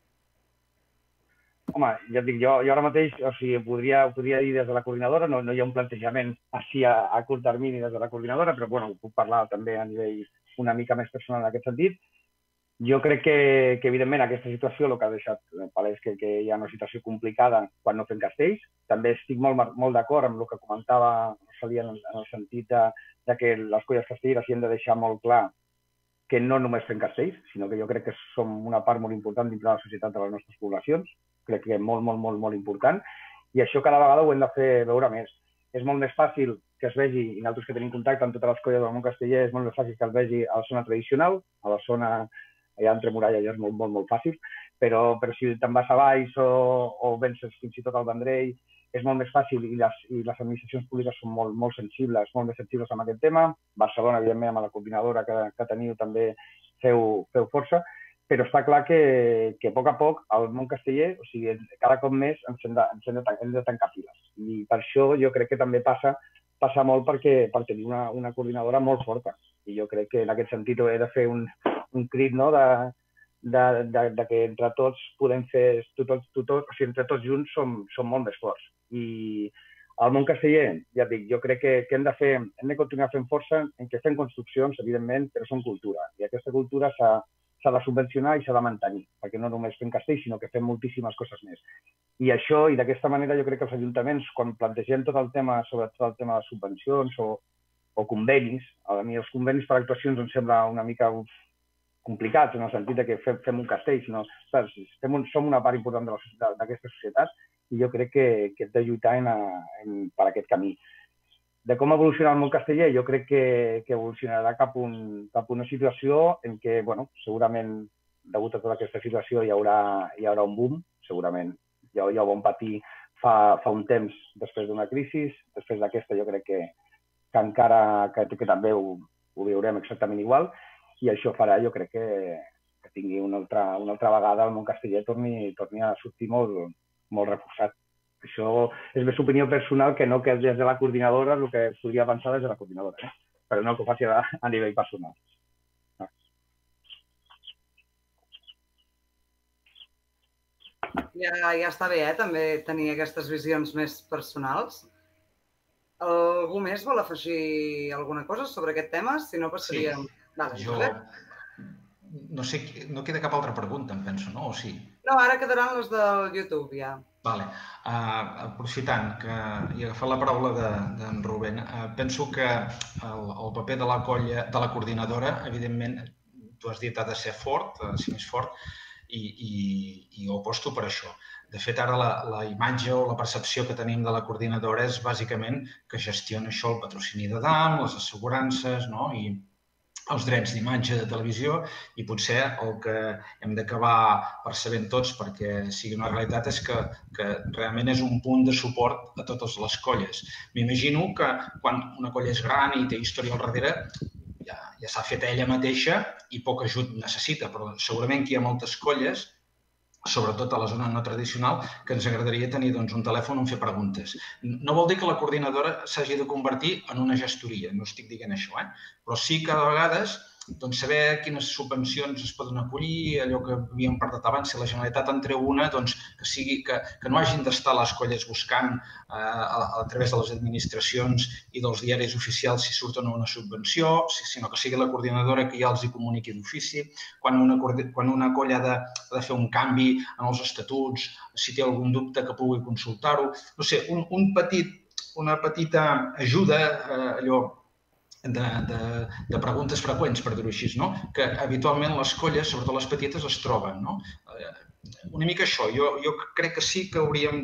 Home, ja et dic, jo ara mateix, o sigui, podria dir des de la coordinadora, no hi ha un plantejament així a curt termini des de la coordinadora, però bueno, puc parlar també a nivell una mica més personal en aquest sentit. Jo crec que, evidentment, aquesta situació el que ha deixat palès que hi ha una situació complicada quan no fem castells. També estic molt d'acord amb el que comentava Rosalia en el sentit que les colles castelleres hi hem de deixar molt clar que no només fem castells, sinó que jo crec que som una part molt important dintre de la societat de les nostres poblacions. Crec que és molt, molt, molt, molt important. I això cada vegada ho hem de fer veure més. És molt més fàcil que es vegi, i nosaltres que tenim contacte amb totes les colles del món casteller, és molt més fàcil que es vegi a la zona tradicional, a la zona allà entre muralla ja és molt, molt, molt fàcil, però si te'n vas a Valls o vens fins i tot al Vendrell, és molt més fàcil i les administracions públiques són molt sensibles, molt més sensibles amb aquest tema. Barcelona, evidentment, amb la coordinadora que teniu també feu força, però està clar que a poc a poc el món casteller, o sigui, cada cop més ens hem de tancar files. I per això jo crec que també passa molt per tenir una coordinadora molt forta. I jo crec que en aquest sentit he de fer un crit que entre tots podem fer, o sigui, entre tots junts som molt més forts. I el món casteller, ja et dic, jo crec que hem de fer, hem de continuar fent força en què fem construccions, evidentment, però són cultura. I aquesta cultura s'ha de subvencionar i s'ha de mantenir, perquè no només fem castells, sinó que fem moltíssimes coses més. I això, i d'aquesta manera, jo crec que els ajuntaments, quan plantegem tot el tema, sobretot el tema de subvencions o convenis, a mi els convenis per actuacions em sembla una mica complicats, en el sentit que fem un castell, sinó som una part important d'aquesta societat i jo crec que hem de lluitar per aquest camí. De com evolucionar el món casteller, jo crec que evolucionarà cap a una situació en què, bueno, segurament, degut a tota aquesta situació, hi haurà un boom, segurament. Ja ho vam patir fa un temps després d'una crisi, després d'aquesta jo crec que encara que també ho viurem exactament igual, i això farà, jo crec que tingui una altra vegada el món casteller torni a sortir molt reforçat. Això és més opinió personal que no que des de la coordinadora, el que podria pensar des de la coordinadora, però no que ho faci a nivell personal. Ja està bé, també tenir aquestes visions més personals. Algú més vol afegir alguna cosa sobre aquest tema? Si no, passaríem... Jo... No sé, no queda cap altra pregunta, em penso, no? O sí? No, ara quedaran les del YouTube, ja. Vale. Uh, aprofitant que he agafat la paraula d'en de, Rubén, uh, penso que el, el paper de la colla, de la coordinadora, evidentment, tu has dit ha de ser fort, ha de ser més fort, i, i, i ho aposto per això. De fet, ara la, la imatge o la percepció que tenim de la coordinadora és bàsicament que gestiona això el patrocini de D A M, les assegurances, no? I els drets d'imatge de televisió, i potser el que hem d'acabar percebent tots perquè sigui una realitat és que, que realment és un punt de suport a totes les colles. M'imagino que quan una colla és gran i té història al darrere, ja, ja s'ha fet ella mateixa i poc ajut necessita, però segurament que hi ha moltes colles, sobretot a la zona no tradicional, que ens agradaria tenir doncs, un telèfon on fer preguntes. No vol dir que la coordinadora s'hagi de convertir en una gestoria, no estic dient això, eh? Però sí que a vegades doncs, saber quines subvencions es poden acollir, allò que havíem parlat abans, si la Generalitat en treu una, doncs, que, sigui, que, que no hagin d'estar les colles buscant eh, a, a través de les administracions i dels diaris oficials si surten una subvenció, sinó que sigui la coordinadora que ja els hi comuniqui d'ofici. Quan una, quan una colla ha de, ha de fer un canvi en els estatuts, si té algun dubte que pugui consultar-ho. No sé, un, un petit, una petita ajuda, eh, allò, De, de, de preguntes freqüents, per dir-ho així, no? Que habitualment les colles, sobretot les petites, es troben. No? Una mica això. Jo, jo crec que sí que hauríem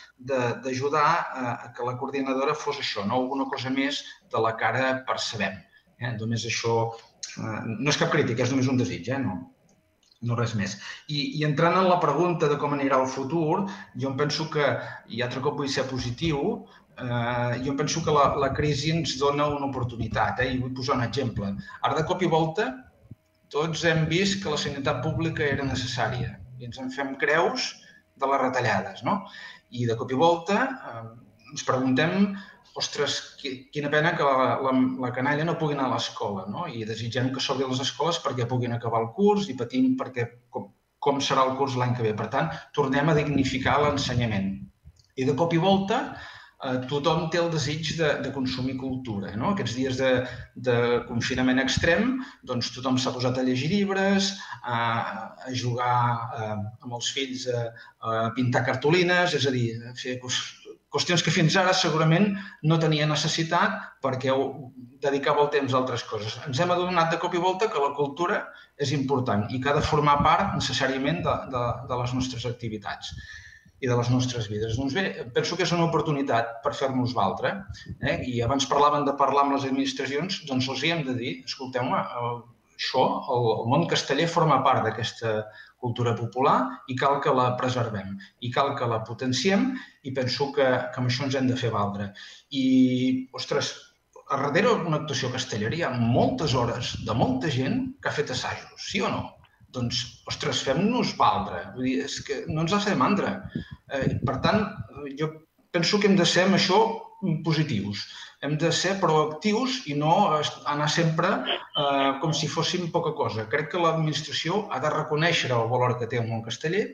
d'ajudar a, a que la coordinadora fos això, no? Alguna cosa més de la que ara percebem. Eh? Només això... Eh, no és cap crítica, és només un desig, eh? No, no res més. I, I entrant en la pregunta de com anirà el futur, jo em penso que, i altre cop vull ser positiu, Uh, jo penso que la, la crisi ens dona una oportunitat, eh? I vull posar un exemple. Ara, de cop i volta, tots hem vist que la sanitat pública era necessària i ens en fem creus de les retallades, no? I de cop i volta uh, ens preguntem, ostres, quina pena que la, la, la canalla no pugui anar a l'escola, no? I desitgem que s'obrin les escoles perquè puguin acabar el curs i patim perquè com, com serà el curs l'any que ve. Per tant, tornem a dignificar l'ensenyament. I de cop i volta, tothom té el desig de, de consumir cultura. No? Aquests dies de, de confinament extrem, doncs tothom s'ha posat a llegir llibres, a, a jugar a, amb els fills a, a pintar cartolines, és a dir, a fer qüestions que fins ara segurament no tenia necessitat perquè dedicava el temps a altres coses. Ens hem adonat de cop i volta que la cultura és important i que ha de formar part necessàriament de, de, de les nostres activitats i de les nostres vides. Doncs bé, penso que és una oportunitat per fer-nos valdre. Eh? I abans parlaven de parlar amb les administracions, doncs els hi hem de dir, escolteu-me, això, el, el món casteller forma part d'aquesta cultura popular i cal que la preservem, i cal que la potenciem, i penso que, que amb això ens hem de fer valdre. I, ostres, a darrere d'una actuació castellera hi ha moltes hores de molta gent que ha fet assajos, sí o no? Doncs, ostres, fem-nos valdre. Vull dir, és que no ens ha fet mandra. Eh, per tant, jo penso que hem de ser amb això positius. Hem de ser proactius i no anar sempre eh, com si fóssim poca cosa. Crec que l'administració ha de reconèixer el valor que té el món casteller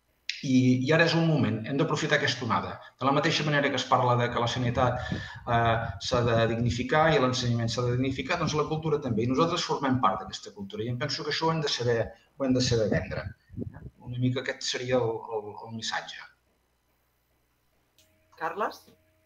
i, i ara és un moment. Hem d'aprofitar aquesta onada. De la mateixa manera que es parla de que la sanitat eh, s'ha de dignificar i l'ensenyament s'ha de dignificar, doncs la cultura també. I nosaltres formem part d'aquesta cultura i em penso que això ho hem de saber, ho hem de saber vendre. Una mica aquest seria el, el, el missatge. Carles?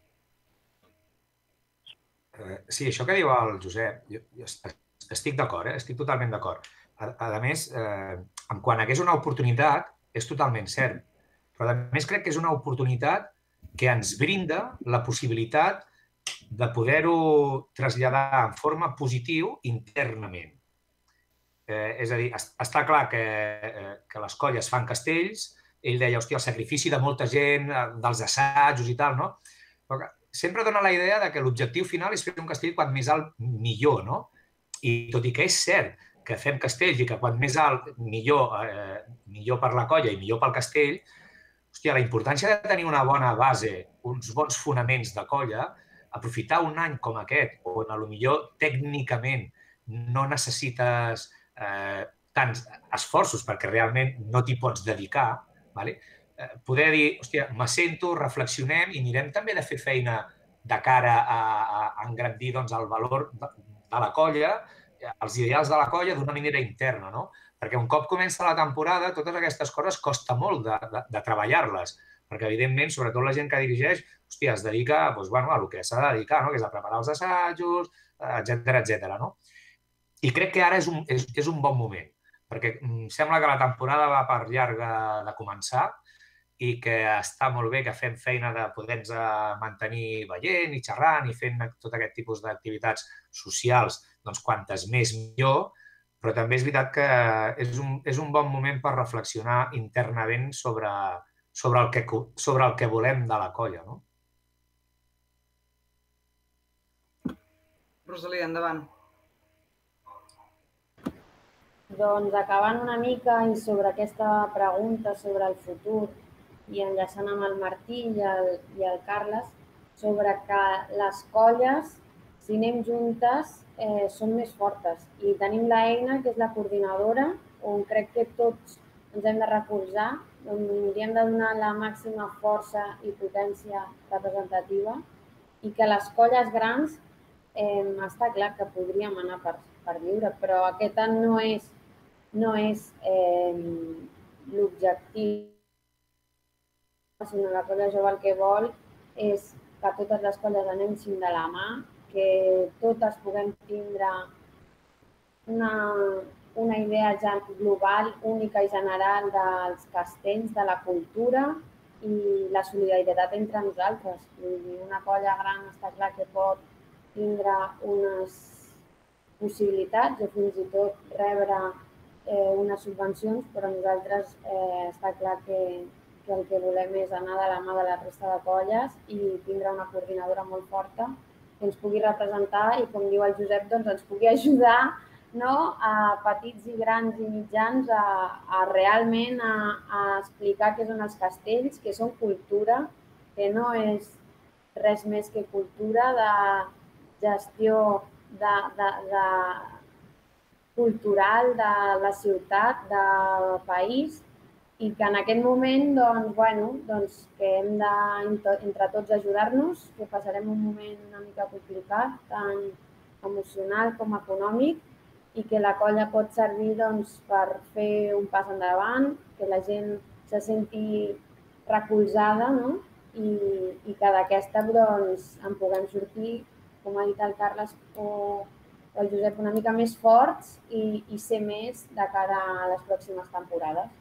Sí, això que diu el Josep, jo, jo estic d'acord, eh? Estic totalment d'acord. A, a més, eh, en quant a que és una oportunitat, és totalment cert. Però a més crec que és una oportunitat que ens brinda la possibilitat de poder-ho traslladar en forma positiu internament. Eh, és a dir, està clar que, eh, que les colles fan castells. Ell deia, hòstia, el sacrifici de molta gent, dels assajos i tal, no? Però sempre dona la idea de que l'objectiu final és fer un castell quan més alt, millor, no? I tot i que és cert que fem castells i que quan més alt, millor, eh, millor per la colla i millor pel castell, hòstia, la importància de tenir una bona base, uns bons fonaments de colla, aprofitar un any com aquest, on potser tècnicament no necessites eh, tants esforços perquè realment no t'hi pots dedicar, vale? Poder dir, hòstia, m'assento, reflexionem i mirem també de fer feina de cara a, a engrandir doncs, el valor de, de la colla, els ideals de la colla d'una manera interna, no? Perquè un cop comença la temporada, totes aquestes coses costa molt de, de, de treballar-les, perquè, evidentment, sobretot la gent que dirigeix, hòstia, es dedica doncs, bueno, a lo que s'ha de dedicar, no? Que és a preparar els assajos, etcètera, etcètera, no? I crec que ara és un, és, és un bon moment, perquè sembla que la temporada va per llarga de començar i que està molt bé que fem feina de poder-nos mantenir veient i xerrant i fent tot aquest tipus d'activitats socials, doncs quantes més millor, però també és veritat que és un, és un bon moment per reflexionar internament sobre, sobre, el que, sobre el que volem de la colla, no? Rosalia, endavant. Doncs acabant una mica i sobre aquesta pregunta sobre el futur i enllaçant amb el Martí i el, i el Carles, sobre que les colles, si anem juntes, eh, són més fortes. I tenim l'eina, que és la coordinadora, on crec que tots ens hem de recolzar, on li hem de donar la màxima força i potència representativa i que les colles grans eh, està clar que podríem anar per, per lliure, però aquest no és, no és eh, l'objectiu, sinó la colla jove el que vol és que totes les colles anem de la mà, que totes puguem tindre una, una idea ja global, única i general dels castells, de la cultura i la solidaritat entre nosaltres. Una colla gran està clar que pot tindre unes possibilitats o fins i tot rebre eh, unes subvencions, però nosaltres eh, està clar que que el que volem és anar de la mà de la resta de colles i tindre una coordinadora molt forta que ens pugui representar i, com diu el Josep, doncs ens pugui ajudar, no, a petits i grans i mitjans a, a realment a, a explicar què són els castells, que són cultura, que no és res més que cultura de gestió de, de, de cultural de la ciutat, del país, i que en aquest moment doncs, bueno, doncs, que hem de entre tots ajudar-nos, que passarem un moment una mica complicat, tant emocional com econòmic, i que la colla pot servir doncs, per fer un pas endavant, que la gent se senti recolzada, no? I, i que d'aquesta doncs, en puguem sortir, com ha dit el Carles o el Josep, una mica més forts i, i ser més de cara a les pròximes temporades.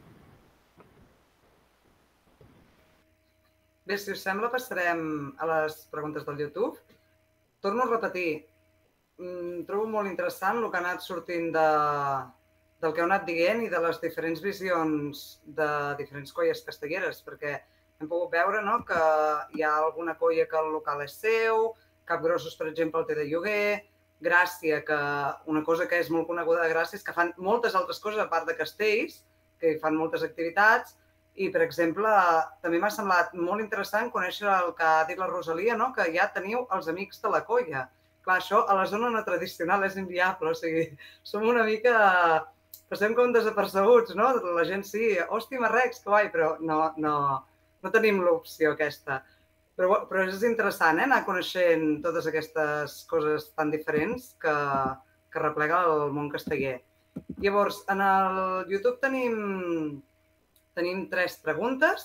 Bé, si us sembla, passarem a les preguntes del YouTube. Torno a repetir, trobo molt interessant el que ha anat sortint de, del que heu anat dient i de les diferents visions de diferents colles castelleres, perquè hem pogut veure, no, que hi ha alguna colla que el local és seu, Capgrossos, per exemple, el té de lloguer, Gràcia, que una cosa que és molt coneguda de Gràcia és que fan moltes altres coses a part de castells, que fan moltes activitats. I, per exemple, també m'ha semblat molt interessant conèixer el que ha dit la Rosalia, no? Que ja teniu els amics de la colla. Clar, això a la zona no tradicional és inviable, o sigui, som una mica... Passem com desapercebuts, no? La gent sí, hòstia, Marrecs, que guai, però no, no, no tenim l'opció aquesta. Però, però és interessant, eh? Anar coneixent totes aquestes coses tan diferents que, que replega el món casteller. Llavors, en el YouTube tenim... Tenim tres preguntes.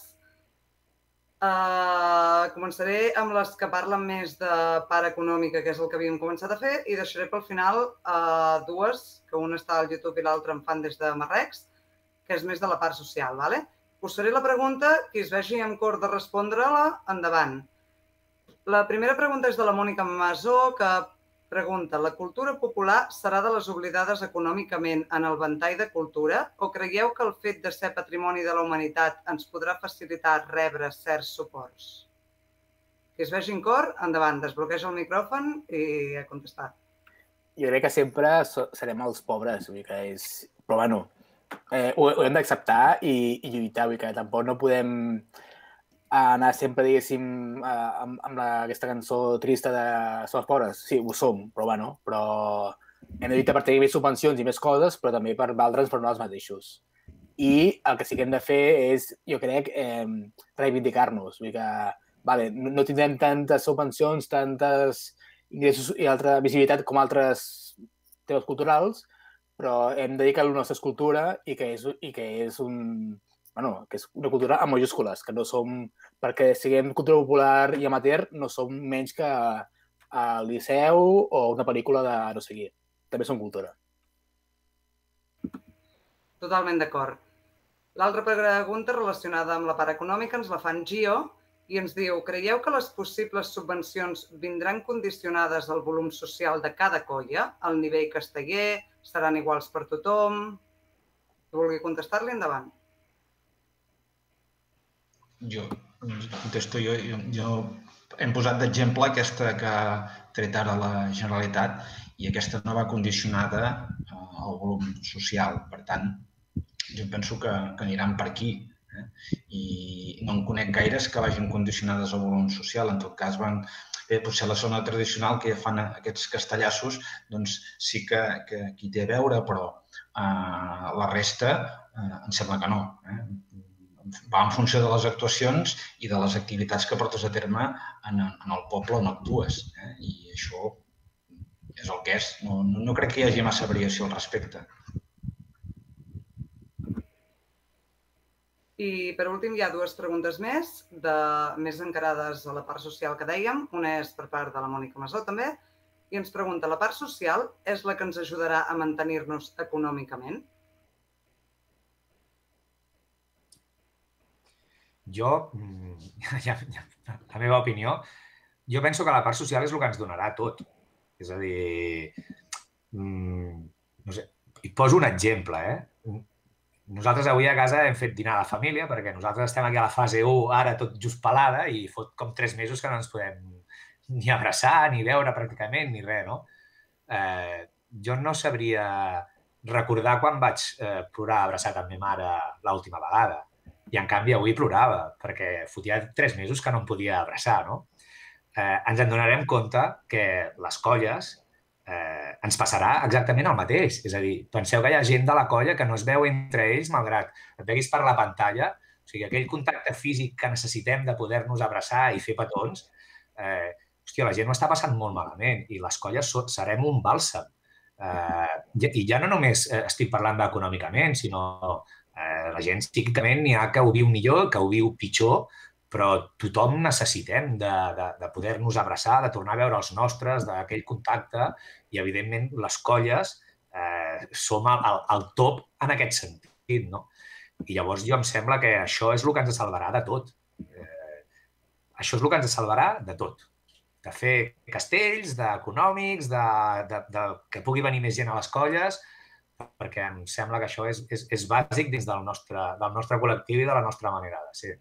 Uh, començaré amb les que parlen més de part econòmica, que és el que havíem començat a fer, i deixaré pel final uh, dues, que una està al YouTube i l'altra en fan des de Marrecs, que és més de la part social. Vale? Us faré la pregunta, qui es vegi amb cor de respondre-la, endavant. La primera pregunta és de la Mònica Masó, que pregunta: la cultura popular serà de les oblidades econòmicament en el ventall de cultura o creieu que el fet de ser patrimoni de la humanitat ens podrà facilitar rebre certs suports? Qui es vegi en cor, endavant, desbloqueja el micròfon i a contestar. Jo crec que sempre serem els pobres, vull dir que és... Però, bueno, eh, ho, ho hem d'acceptar i, i lluitar, vull dir que tampoc no podem anar sempre, diguéssim, amb, amb la, aquesta cançó trista de som els pobres. Sí, ho som, però, bueno, però hem de lluitar per tenir més subvencions i més coses, però també per valdre'ns per nosaltres mateixos. I el que sí que hem de fer és, jo crec, eh, reivindicar-nos. Vull dir que vale, no tindrem tantes subvencions, tantes ingressos i altra visibilitat com altres temes culturals, però hem de dir que la nostra és cultura i que és, i que és un... Bueno, que és una cultura amb majúscules, que no som, perquè siguem cultura popular i amateur, no som menys que al Liceu o una pel·lícula de no sé qui. També som cultura. Totalment d'acord. L'altra pregunta relacionada amb la part econòmica ens la fa en Gio i ens diu: creieu que les possibles subvencions vindran condicionades al volum social de cada colla, al nivell casteller, seran iguals per tothom? Si vulgui contestar-li, endavant. Jo contesto jo. Jo hem posat d'exemple aquesta que ha tret ara la Generalitat i aquesta no va condicionada al volum social. Per tant, jo penso que, que aniran per aquí. Eh? I no en conec gaires que vagin condicionades al volum social. En tot cas, van, bé, potser la zona tradicional que ja fan aquests castellassos, doncs sí que, que aquí té a veure, però eh, la resta eh, em sembla que no. Eh? Va en funció de les actuacions i de les activitats que portes a terme en, en el poble on actues. Eh? I això és el que és. No, no, no crec que hi hagi massa variació al respecte. I per últim hi ha dues preguntes més, de, més encarades a la part social que dèiem. Una és per part de la Mònica Masó també, i ens pregunta: la part social és la que ens ajudarà a mantenir-nos econòmicament? Jo, ja, ja, la meva opinió, jo penso que la part social és el que ens donarà tot. És a dir, no sé, et poso un exemple, eh? Nosaltres avui a casa hem fet dinar a la família perquè nosaltres estem aquí a la fase u, ara tot just pelada, i fot com tres mesos que no ens podem ni abraçar, ni veure pràcticament, ni res, no? Eh, jo no sabria recordar quan vaig eh, plorar abraçat amb ma mare l'última vegada. I, en canvi, avui plorava, perquè fotia tres mesos que no em podia abraçar, no? Eh, ens en donarem compte que les colles eh, ens passarà exactament el mateix. És a dir, penseu que hi ha gent de la colla que no es veu entre ells, malgrat et veguis per la pantalla. O sigui, aquell contacte físic que necessitem de poder-nos abraçar i fer petons, eh, hòstia, la gent ho està passant molt malament i les colles serem un bàlsam. Eh, I ja no només estic parlant econòmicament, sinó Eh, la gent psíquicament n'hi ha que ho viu millor, que ho viu pitjor, però tothom necessitem de, de, de poder-nos abraçar, de tornar a veure els nostres, d'aquell contacte, i evidentment les colles eh, som al, al top en aquest sentit, no? I llavors jo em sembla que això és el que ens salvarà de tot. Eh, això és el que ens salvarà de tot. De fer castells, d'econòmics, de, de, de que pugui venir més gent a les colles, perquè em sembla que això és, és, és bàsic dins del nostre, del nostre col·lectiu i de la nostra manera de ser.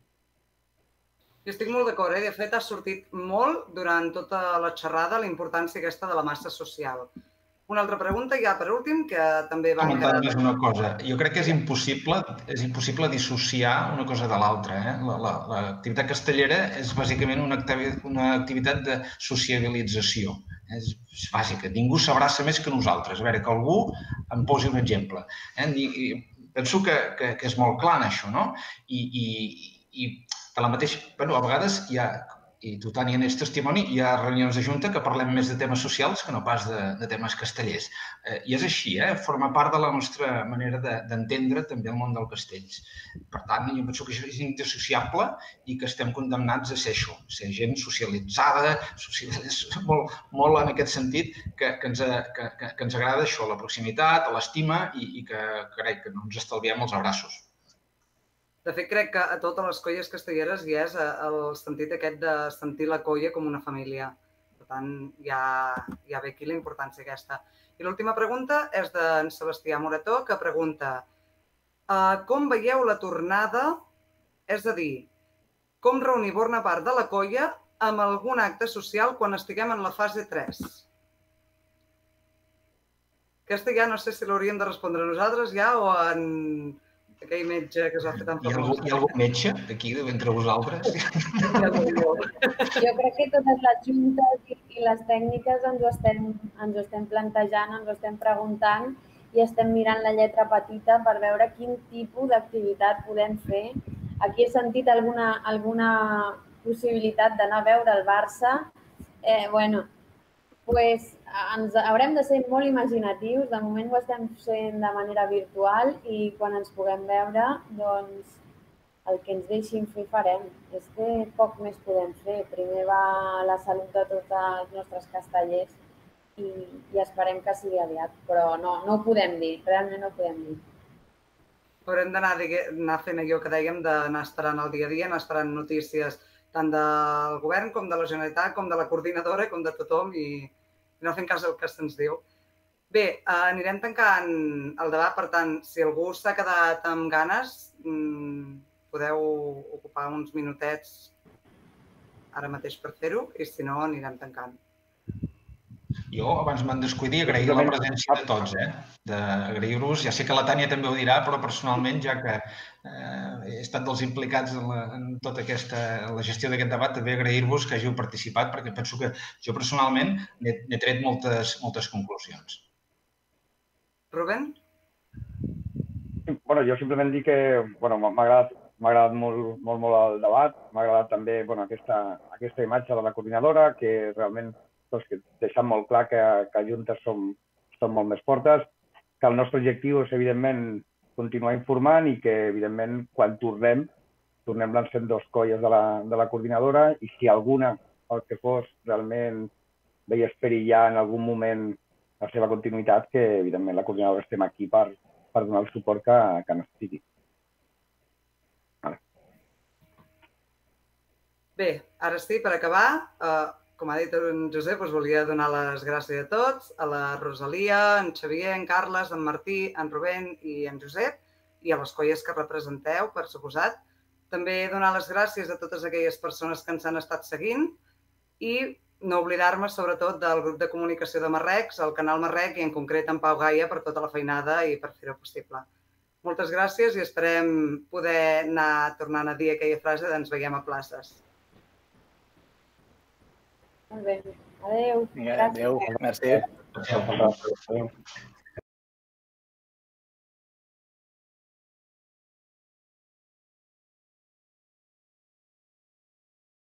Jo estic molt d'acord, eh? De fet, ha sortit molt durant tota la xerrada la importància aquesta de la massa social. Una altra pregunta ja per últim, que també va... Comentar només una cosa. Jo crec que és impossible, és impossible dissociar una cosa de l'altra. Eh? L'activitat castellera és bàsicament una activitat, una activitat de sociabilització. És, és bàsica. Ningú s'abraça més que nosaltres. A veure, que algú em posi un exemple. Eh? I, penso que, que, que és molt clar en això, no? I, i, i de la mateixa... Bueno, a vegades hi ha... I tu, Tània, n'és testimoni, hi ha reunions de junta que parlem més de temes socials que no pas de, de temes castellers. Eh, I és així, eh? Forma part de la nostra manera d'entendre de, també el món dels castells. Per tant, jo penso que això és indissociable i que estem condemnats a ser això, ser gent socialitzada, social, molt, molt en aquest sentit, que, que, ens, que, que ens agrada això, la proximitat, l'estima i, i que crec que no ens estalviem els abraços. De fet, crec que a totes les colles castelleres hi és el sentit aquest de sentir la colla com una família. Per tant, ja, ja ve aquí la importància aquesta. I l'última pregunta és d'en Sebastià Morató, que pregunta uh, com veieu la tornada, és a dir, com reunir bona part de la colla amb algun acte social quan estiguem en la fase tres? Aquesta ja no sé si l'hauríem de respondre nosaltres ja o en... aquell metge que s'ha fet tan famós. Hi ha algun metge aquí entre vosaltres? Jo crec que totes les juntes i les tècniques ens ho estem, ens ho estem plantejant, ens ho estem preguntant i estem mirant la lletra petita per veure quin tipus d'activitat podem fer. Aquí he sentit alguna, alguna possibilitat d'anar a veure el Barça, eh, bueno, pues, ens haurem de ser molt imaginatius. De moment ho estem fent de manera virtual i quan ens puguem veure, doncs, el que ens deixin fer farem. És que poc més podem fer. Primer va la salut de tots els nostres castellers i, i esperem que sigui aviat, però no, no ho podem dir, realment no ho podem dir. Haurem d'anar anar fent allò que dèiem, d'anar esperant el dia a dia, anar esperant notícies tant del govern com de la Generalitat, com de la coordinadora, com de tothom, i no fent cas del que se'ns diu. Bé, anirem tancant el debat, per tant, si algú s'ha quedat amb ganes, podeu ocupar uns minutets ara mateix per fer-ho, i si no, anirem tancant. Jo, abans me'n descuidi, agrair la presència de tots, eh? D'agrair-vos. Ja sé que la Tània també ho dirà, però personalment, ja que he estat dels implicats en tota aquesta, la gestió d'aquest debat, també agrair-vos que hàgiu participat, perquè penso que jo personalment n'he tret moltes, moltes conclusions. Rubén? Bueno, jo simplement dic que bueno, m'ha agradat, m'ha agradat molt, molt, molt el debat, m'ha agradat també bueno, aquesta, aquesta imatge de la coordinadora, que realment doncs, que deixant molt clar que, que juntes som, som molt més fortes, que el nostre objectiu és, evidentment, continuar informant i que, evidentment, quan tornem, tornem lancent dos colles de la, de la coordinadora i si alguna, el que fos, realment veies perillar en algun moment la seva continuïtat, que, evidentment, la coordinadora estem aquí per, per donar el suport que, que necessiti. Vale. Bé, ara sí, per acabar, eh, com ha dit en Josep, us volia donar les gràcies a tots, a la Rosalia, en Xavier, en Carles, en Martí, en Rubén i en Josep, i a les colles que representeu, per suposat. També donar les gràcies a totes aquelles persones que ens han estat seguint i no oblidar-me, sobretot, del grup de comunicació de Marrecs, el canal Marrec i, en concret, en Pau Gaia, per tota la feinada i per fer-ho possible. Moltes gràcies i esperem poder anar tornant a dir aquella frase de ens veiem a places. Molt bé. Adéu. Adéu. Merci. Adéu.